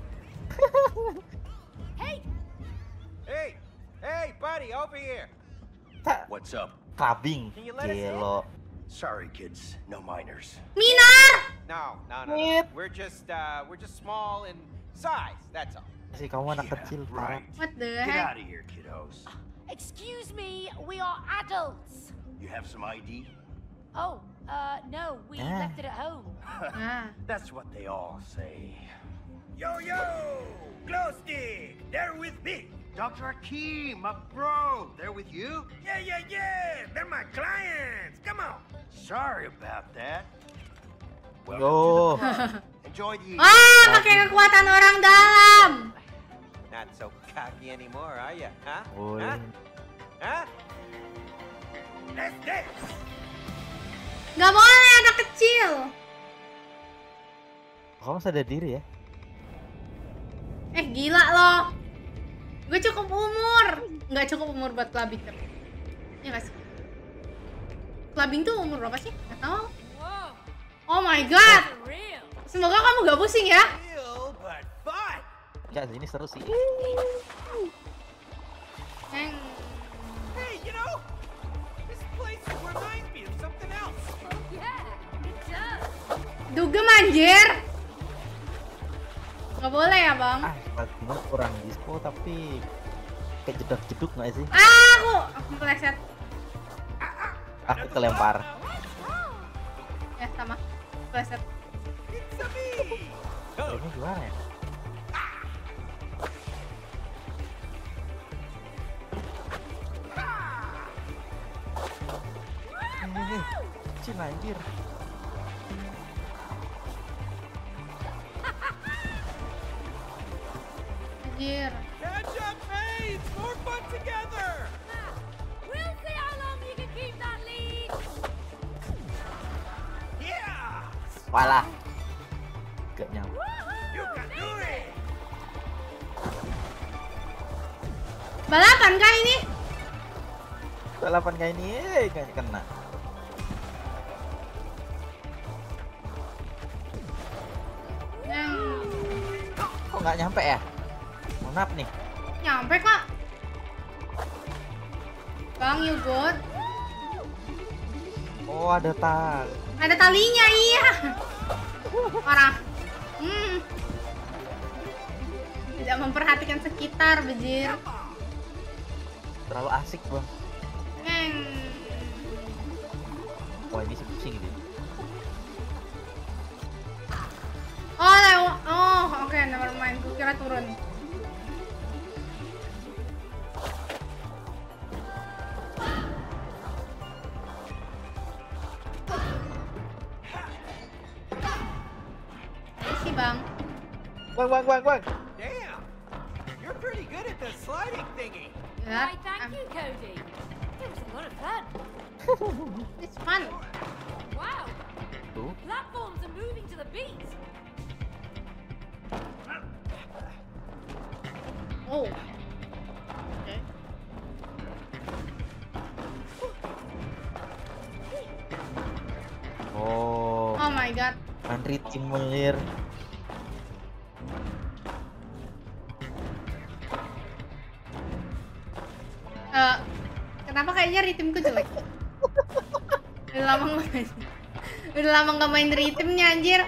Hey, Hey, hey, buddy, over here. Tak What's up? clubbing, Can you let us in? gelo. Sorry, kids. No minors. Minar! No, no, no, no. Wait. We're just, uh, we're just small in size. That's all. Sih kamu anak Yeah, kecil, right. parah. What the Get heck? out of here, kiddos. excuse me, we are adults. You have some I D? Oh, Uh, no, we Ah. left it at home. Nah. That's what they all say. Yo, yo! Glow stick! They're with me! Doctor Akeem, my bro, they're with you? Yeah, yeah, yeah! They're my clients! Come on! Sorry about that. Yo. Enjoy the Ah, pakai kekuatan orang dalam. Not so cocky anymore, are ya? Huh? Woi. Huh? Huh? Let's dance! Gak boleh anak kecil. Kamu sadar diri ya? Eh gila loh. Gue cukup umur. Nggak cukup umur buat clubbing kan? Iya nggak sih? Clubbing tuh umur berapa sih? Nggak tahu. Whoa, Oh my god. for real. Semoga kamu gak pusing ya. Real, but fun! Enggak, ini seru sih. Neng. Hey, you know, this place reminds me of something else. Yeah, it does. Dugem anjir. Gak boleh ya bang. Ah, Fatima kurang disco tapi kayak jedak-jeduk nggak sih? Ah, aku aku meleset. Aku kelempar. Ya sama. Meleset. It's a me! Ini gimana ya? Eh, Cina anjir. Anjir. Catch up, mates! More fun together! We'll see how long you can keep that lead. Yeah! Walah. Gak nyampe. You can do it! Balapan kah ini? Balapan kayak ini, eh, kayak kena. Neng. Kok nggak nyampe ya? Maaf nih. Nyampe kak. Bang, you good? Oh, ada tali. Ada talinya, iya. Parah. Hmm. Tidak memperhatikan sekitar, bejir. Terlalu asik, Bang. Neng. Wah, ini sih pusing gitu. Oh, lewat. Oh, oke, okay, never mind. Gue kira turun. Sih, Bang. Bang, bang, bang, bang. Damn! You're pretty good at the sliding thingy. Ya, Why, thank I'm- you, Cody. It was a lot of fun. It's fun. Wow, Tuh. platforms are moving to the beat. Oh. Oke. Oh, Oh my god. Andri Timur. Eh, kenapa kayaknya ritmku jelek? Udah lama nggak main. Udah lama nggak main ritmenya anjir.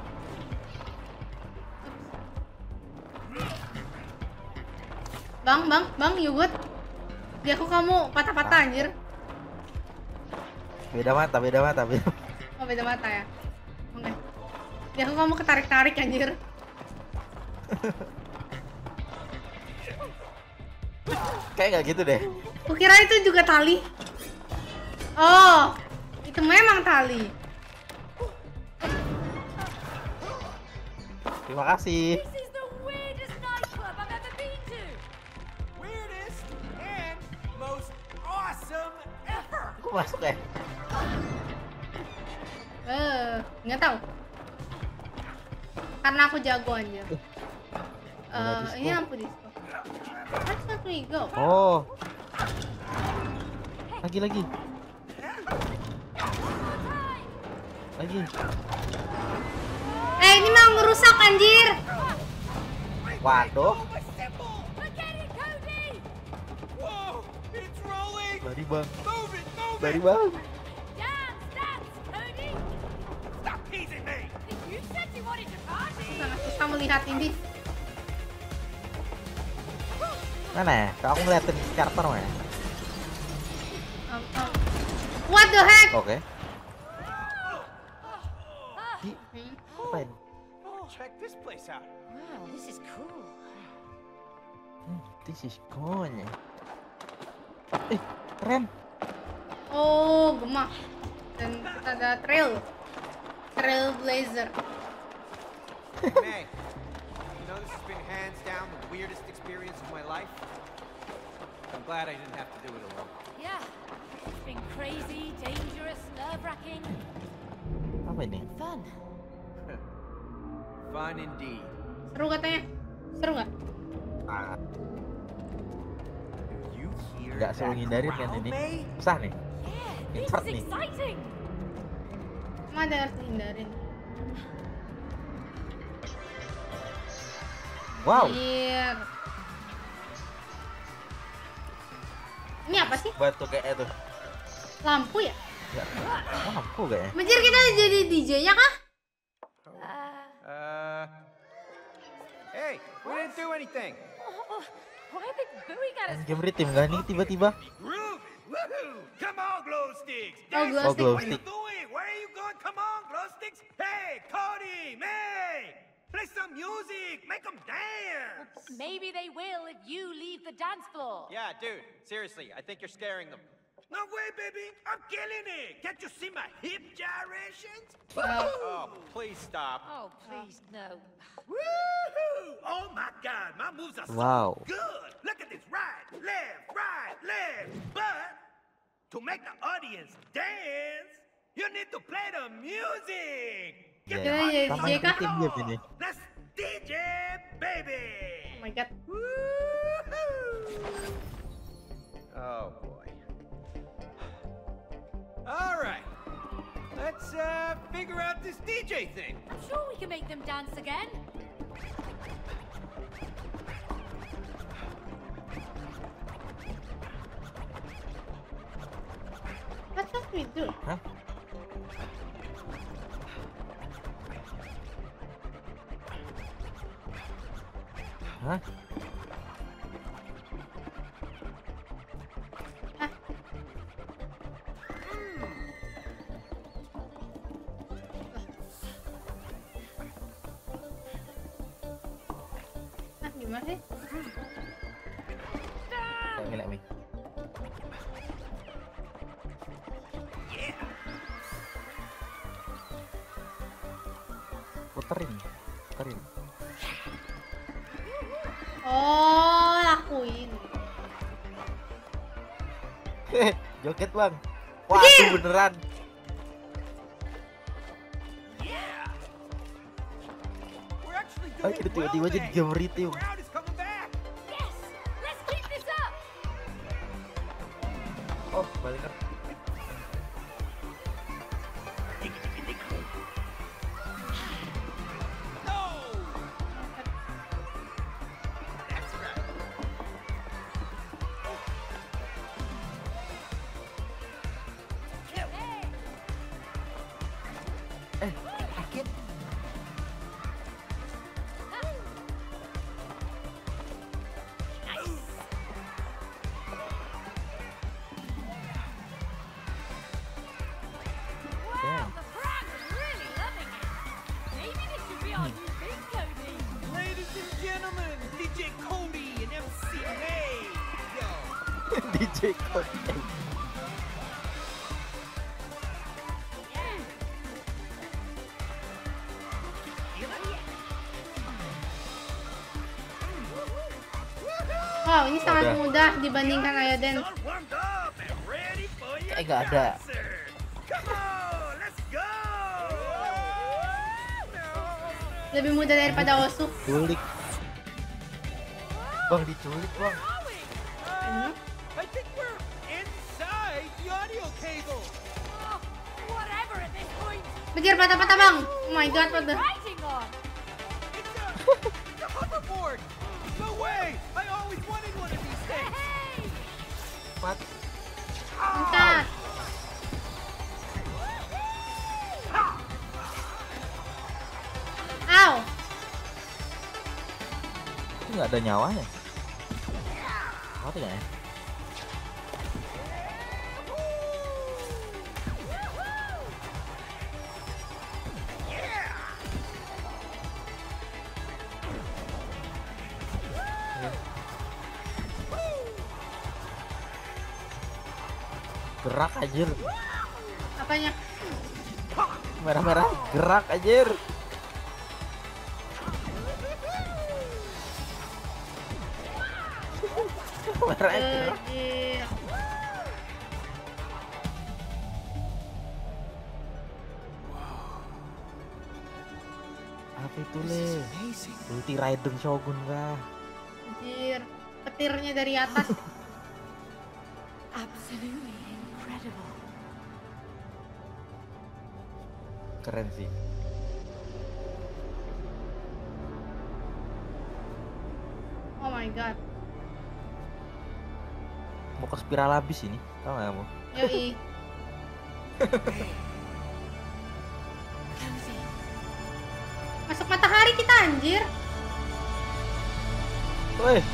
Bang, bang, bang, you good? Di aku kamu patah-patah anjir. Beda mata, beda mata, beda. Oh beda mata ya. Oke. Di aku kamu ketarik-tarik anjir. Kayak nggak gitu deh. Kukira itu juga tali. Oh, itu memang tali. Terima kasih. This is the weirdest nightclub I've ever been to. Weirdest and most awesome ever! Aku masuk ya. Eh, nggak tahu. Karena aku jago anjir. Eh, disco. ini lampu disco. That's not we go. Oh. Lagi lagi. Lagi. Eh, ini mau ngerusak anjir. Waduh. My symbol! Forget it, Cody. Whoa! It's rolling! Lari bang. Move it, move Lari it! bang. Dance, dance, Cody. Stop teasing me! You said you wanted to party. Sangat susah melihat ini. Mana ya? Kalau aku ngeliatin karakter mah ya. Um, um. What the heck? Oke. Hmm. Apa ini? Check this place out. Wow, this is cool. Hmm, this is cool. Eh, keren. Oh, gemah. Dan kita ada trail. Trailblazer. May, you know this has been hands down the weirdest experience of my life. I'm glad I didn't have to do it alone. Yeah, it's been crazy, dangerous, nerve-wracking, Apa ini? and fun. Fun indeed. Seru katanya. Seru nggak? Ah, You hear nggak seru that ngindarin kan growl, ini. May? Susah nih. Yeah, this Cepat is nih. exciting. Emang ada harus dihindarin. Wow. Anjir. Ini apa sih? Batu kayak itu. Lampu ya? Nggak lampu kayaknya. Anjir, kita jadi D J-nya kah? Uh, Uh. Hey, we didn't do anything. oh, oh, why are they booing at us? Game Rhythm gak nih tiba-tiba? Groovy! Woohoo! Come on, glow sticks! Oh, glow Oh, glow What are you stick. doing? Where are you going? Come on, glow sticks! Hey, Cody, May! Play some music! Make them dance! Maybe they will if you leave the dance floor. Yeah, dude, seriously, I think you're scaring them. No way, baby! I'm killing it! Can't you see my hip gyrations? Oh, please stop. Oh, please, no. Woohoo! Oh my god, my moves are Wow. so good! Look at this, right, left, right, left! But, to make the audience dance, you need to play the music! Get Yeah. the Kita jadi Sama D J yang kah? bikin game ini. Let's D J, baby! Oh my god. Woohoo! Oh boy. All right. Let's uh Figure out this D J thing! I'm sure we can make them dance again. What should we do? Hah? Hah? Ah, ah gimana sih? Let me, let me. Puterin, puterin. Oh, lakuin. Heh, joget bang. Waduh beneran. We're actually Ay, doing kita tiba-tiba well, jadi May. game Rhythm. The crowd is coming back! Yes! Let's keep this up! Oh, balik kan. That's right. Hey! Eh, sakit. Wow, the crowd is really loving it. Maybe this should be our new thing, Cody. Ladies and gentlemen, D J Cody and M C May. Yo. D J Cody. Yeah. Wow, ini sangat Udah. mudah dibandingkan Ayo Dance. All warmed up and ready for your Kayak nggak ada. concert. Come on, let's go. Lebih mudah daripada Osu. Culik. Bang diculik bang. Hmm? I think we're inside the audio cable. Oh, whatever at this point. Pikir patah-patah bang. Oh my god, what the? Riding on. It's a, it's a hoverboard. No way. I always wanted one of these things. Hey! Mat. Angkat. Ow. Itu nggak ada nyawanya. Mati nggak ya? Gerak anjir. Apanya? Merah-merah gerak anjir. Merah gerak. Anjir. Apa itu le? Ulti Raiden Shogun kah? Anjir. Petirnya dari atas. Absolutely incredible. Keren sih. Oh my god. Mau ke spiral habis ini, tau gak kamu? Yoi. Cozy. Masuk matahari kita anjir. Woi.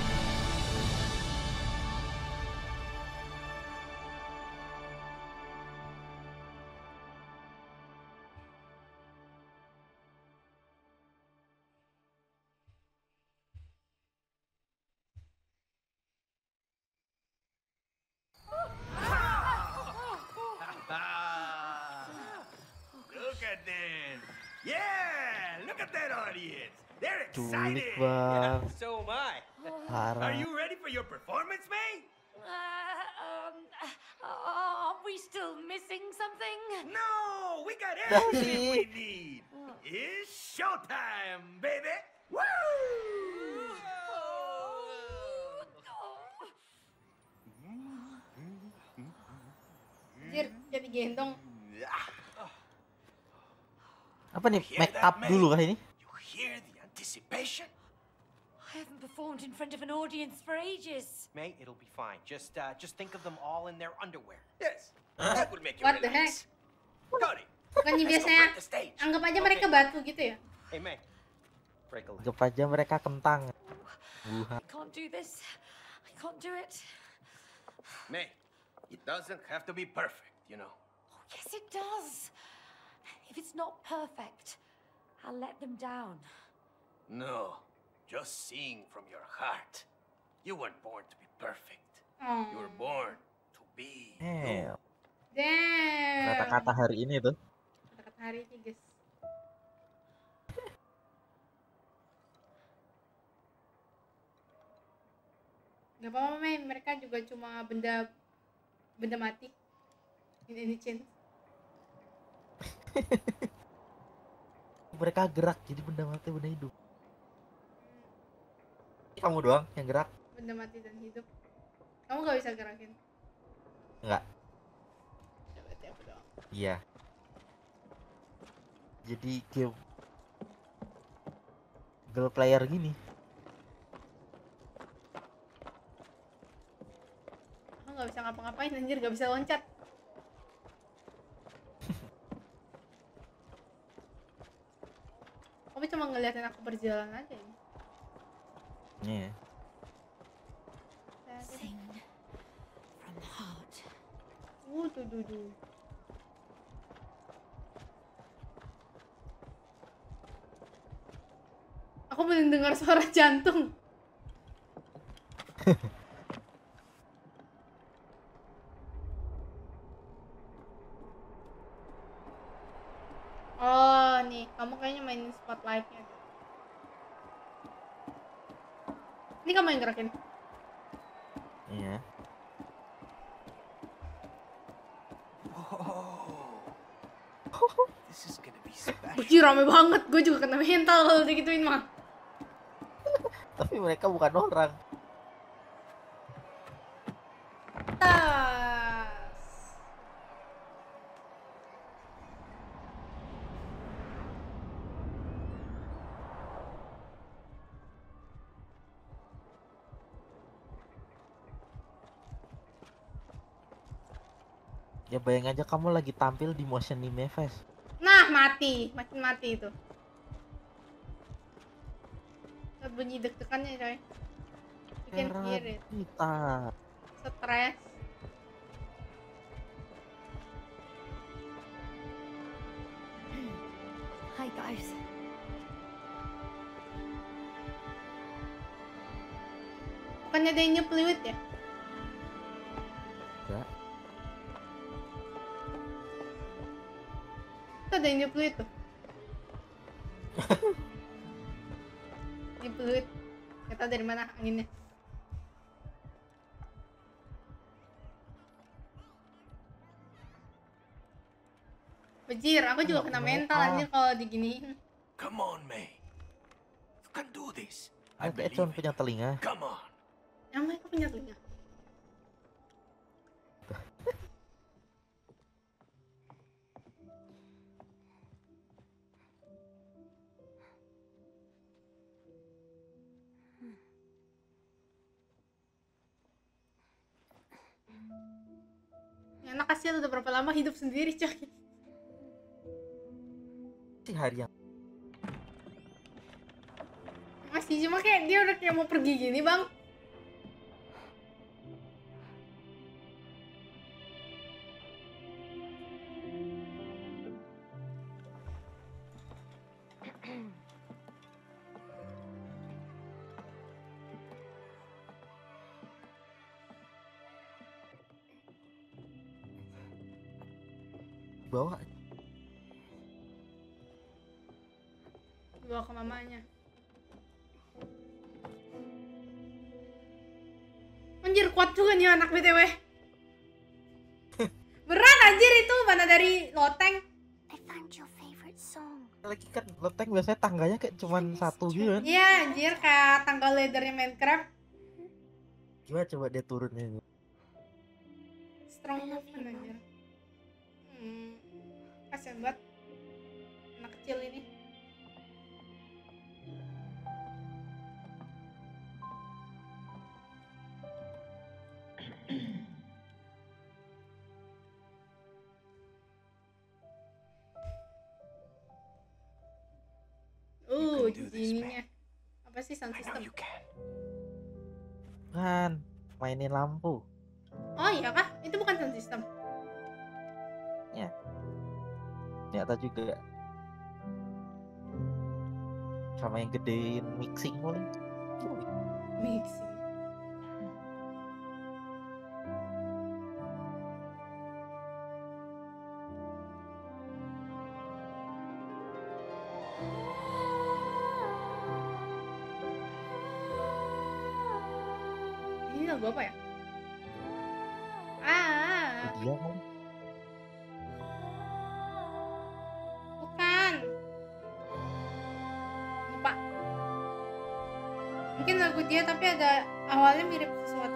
Ah, look at them. Yeah, look at that audience. They're Culik excited. bang. So am I. Are Parah. you ready for your performance, May? Uh, um, uh, are we still missing something? No, we got Daddy. everything we need. It's showtime, baby. Woo! Anjir, jadi gendong. Apa nih? Make up dulu kah ini? You hear the anticipation? I haven't performed in front of an audience for ages. May, it'll be fine. Just, uh, just think of them all in their underwear. Yes, that would make you What the relax. Cody, Bukannya let's go biasanya break the stage. anggap aja mereka batu gitu ya? Hey, May. Break a leg. Anggap aja mereka kentang. Wuhan. I can't do this. I can't do it. May, it doesn't have to be perfect, you know. Oh, yes, it does. If it's not perfect, I'll let them down. No, just sing from your heart. You weren't born to be perfect. Oh. You were born to be Eh, you. Damn. kata-kata hari ini tuh. Kata-kata hari ini guys. Gak apa-apa men, mereka juga cuma benda benda mati. Ini ini Chin. Mereka gerak jadi benda mati benda hidup. Kamu doang yang gerak? Benda mati dan hidup. Kamu gak bisa gerakin. Enggak. Ya berarti aku doang. Iya. Jadi game girl player gini. Aku gak bisa ngapa-ngapain anjir, gak bisa loncat. Kamu cuma ngeliatin aku berjalan aja ini. Iya. Sing from the heart. Uh, tuh, tuh, tuh. Aku mendengar suara jantung. Oh, nih, kamu kayaknya mainin spotlight-nya. Ini kamu yang gerakin. Iya. Whoa. This is gonna be special. Wih, rame banget. Gue juga kena mental kalau digituin mah. Tapi mereka bukan orang. Tas. Ya bayang aja kamu lagi tampil di Motion Anime Fest. Nah, mati. Makin mati itu. Lihat bunyi deg-degannya, coy. You can hear it. Kita. Stres. Hi, guys. Bukannya ada yang new fluid ya? Enggak. ada yang di peluit tuh. Di peluit. Gak tau dari mana anginnya. Bajir, aku juga kena mental anjir kalau diginiin. Come on, May. You can do this. I Ah, kayak believe cuma it. punya telinga. Come on. Yang mereka punya telinga. Ya, anak kasihan udah berapa lama hidup sendiri coy. Si hari yang Masih cuma kayak dia udah kayak mau pergi gini bang. bawa Bawa ke mamanya. Anjir kuat juga nih anak B T W. Berat anjir itu mana dari loteng. I found your favorite song. lagi kan loteng biasanya tangganya kayak cuman satu gitu kan. Iya anjir kayak tangga leadernya Minecraft. Gimana coba dia turunnya ini? Strong movement anjir. Hmm. Kasian banget anak kecil ini. Uh, can do this, ininya. Apa sih sound I know system? you can. Kan mainin lampu. Oh iya kah? Itu bukan sound system. Ternyata juga sama yang gedein mixing paling. Mixing. Ini lagu apa ya? Ah, Dia kan bukan. Lupa. Mungkin lagu dia tapi ada awalnya mirip sesuatu.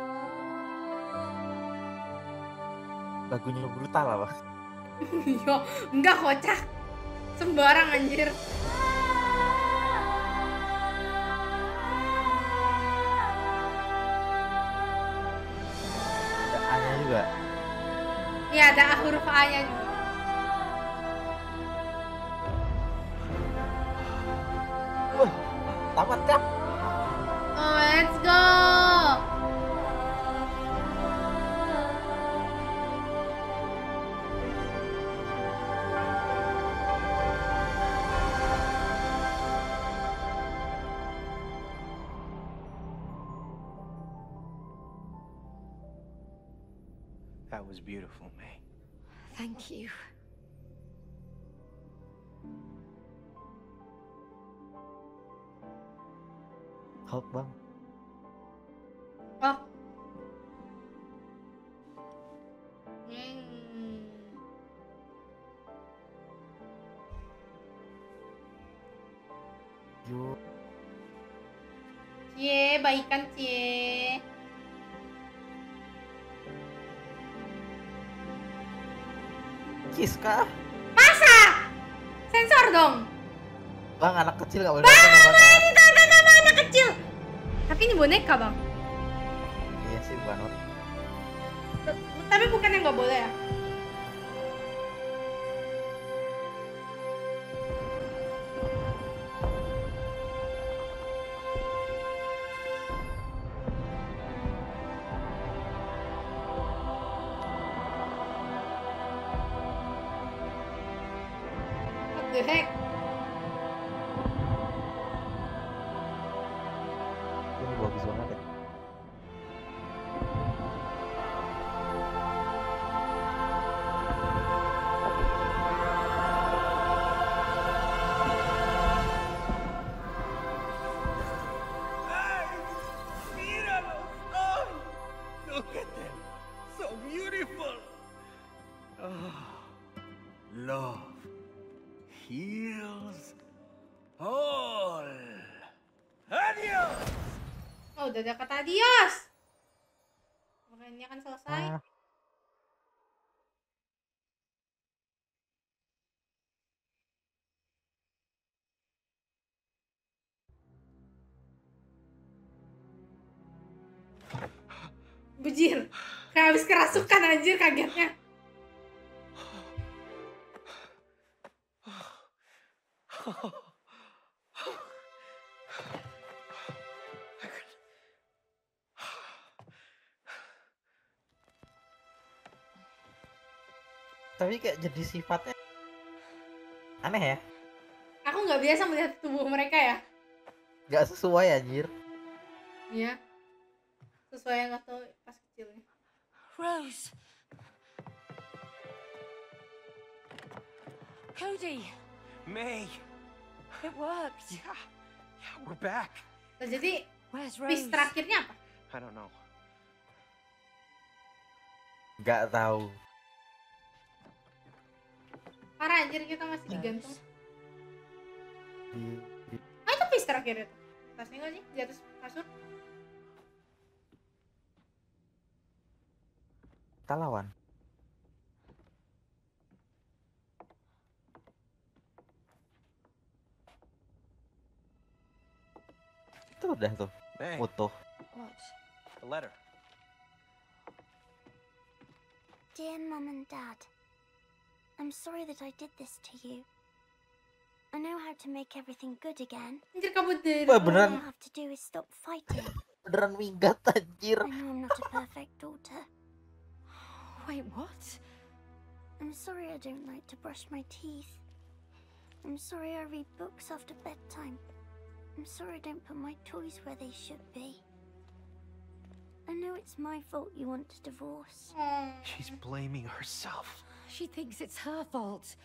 lagunya brutal apa? Yo, enggak kocak. Sembarang anjir. Ada A-nya juga. Iya, ada huruf A-nya juga. Wah, tamat kan? Oh, let's go. That was beautiful, May. Thank you. Hulk bang. Oh. Neng. Yo, Cie, baikan cie. kiss kah? Masa? Sensor dong. Bang, anak kecil gak boleh nonton ya, bang. Ini tonton sama anak kecil. Tapi ini boneka bang. Iya sih, bukan orang. T- Tapi bukan yang nggak boleh ya. What the heck? Ini bagus banget ya. udah ada kata adios. Makanya kan selesai. Ah, Bejir. Kayak habis kerasukan anjir kagetnya. tapi kayak jadi sifatnya aneh ya, Aku nggak biasa melihat tubuh mereka ya. nggak sesuai anjir. Iya. Sesuai yang atau pas kecilnya. Rose. Cody, May. it worked. Yeah. Yeah, we're back. Nah, jadi Where's twist Rose? terakhirnya apa? I don't know. Nggak tahu. Parah anjir kita masih digantung. Rose. Di- di- Ah itu twist terakhir itu. Tasnya nggak sih? Di atas kasur. kita lawan. Itu udah tuh May, utuh. What? the letter. Dear Mum and Dad, I'm sorry that I did this to you. I know how to make everything good again. Anjir kabut dari Wah, All beneran. you have to do is stop fighting. Beneran minggat anjir. I know I'm not a perfect daughter. Wait, what? I'm sorry I don't like to brush my teeth. I'm sorry I read books after bedtime. I'm sorry I don't put my toys where they should be. I know it's my fault you want to divorce. Oh. She's blaming herself. She thinks it's her fault.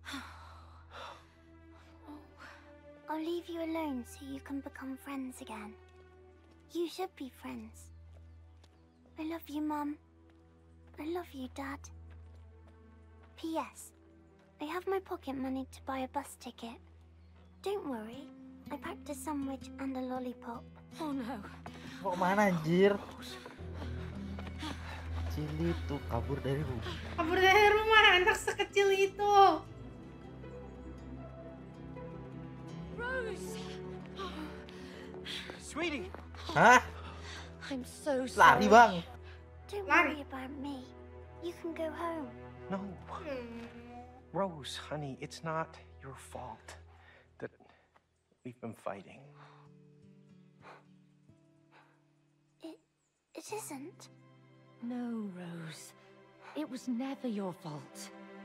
I'll leave you alone so you can become friends again. You should be friends. I love you, Mum. I love you, Dad. P S. I have my pocket money to buy a bus ticket. Don't worry. I packed a sandwich and a lollipop. Oh no. Mau mana anjir? Cili tuh kabur dari rumah. Kabur dari rumah anak sekecil itu. Rose! Sweetie. Hah? I'm so Lari sorry. bang. Don't Larry. worry about me. You can go home. No. Hmm. Rose, honey, it's not your fault that we've been fighting. It, it isn't. No, Rose. It was never your fault.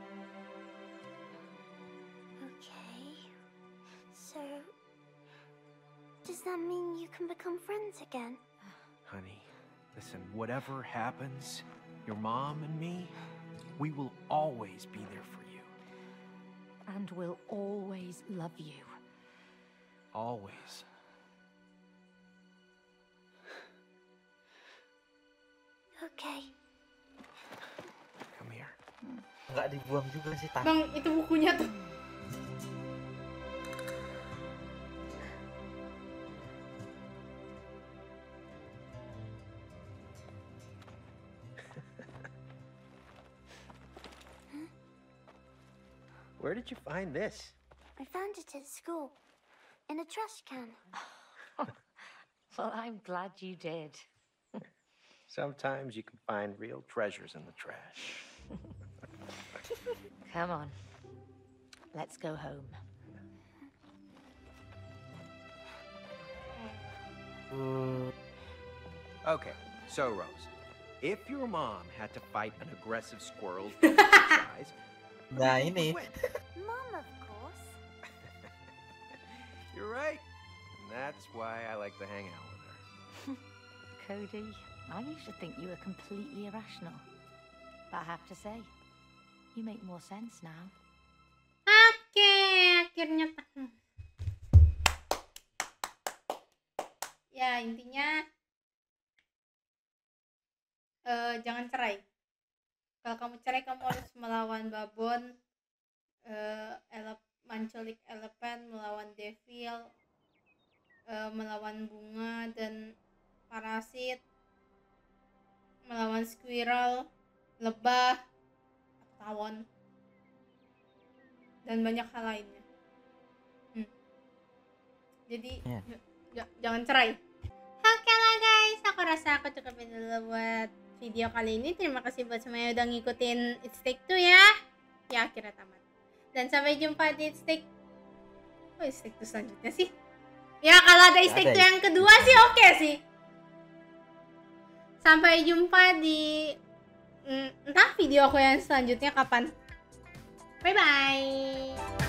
Okay. So, does that mean you can become friends again? Honey, listen, whatever happens, your mom and me, we will always be there for you. And we'll always love you. Always. Okay. Come here. Nggak dibuang juga sih tas. Bang, itu bukunya tuh. Where did you find this? I found it at school. In a trash can. Well, I'm glad you did. Sometimes you can find real treasures in the trash. Come on. Let's go home. Okay, so Rose, if your mom had to fight an aggressive squirrel double your size, Nah who would ini. win? Mum, of course. You're right. And that's why I like to hang out with her. Cody, I used to think you were completely irrational. But I have to say, you make more sense now. Oke, akhirnya hmm. Ya intinya eh, jangan cerai. Kalau kamu cerai kamu harus melawan babon, eh, elep, menculik elephant, melawan devil, eh, melawan bunga dan parasit, melawan squirrel, lebah, tawon, dan banyak hal lainnya. Hmm. Jadi Yeah. j- j- jangan cerai. Oke lah guys, aku rasa aku cukupin dulu buat video kali ini. Terima kasih buat semuanya udah ngikutin It's Take Two ya. Ya akhirnya tamat. Dan sampai jumpa di It's Take. Oh It's Take Two selanjutnya sih. Ya kalau ada It's Take Two yang kedua sih oke sih. Sampai jumpa di mm, entah video aku yang selanjutnya kapan. Bye bye.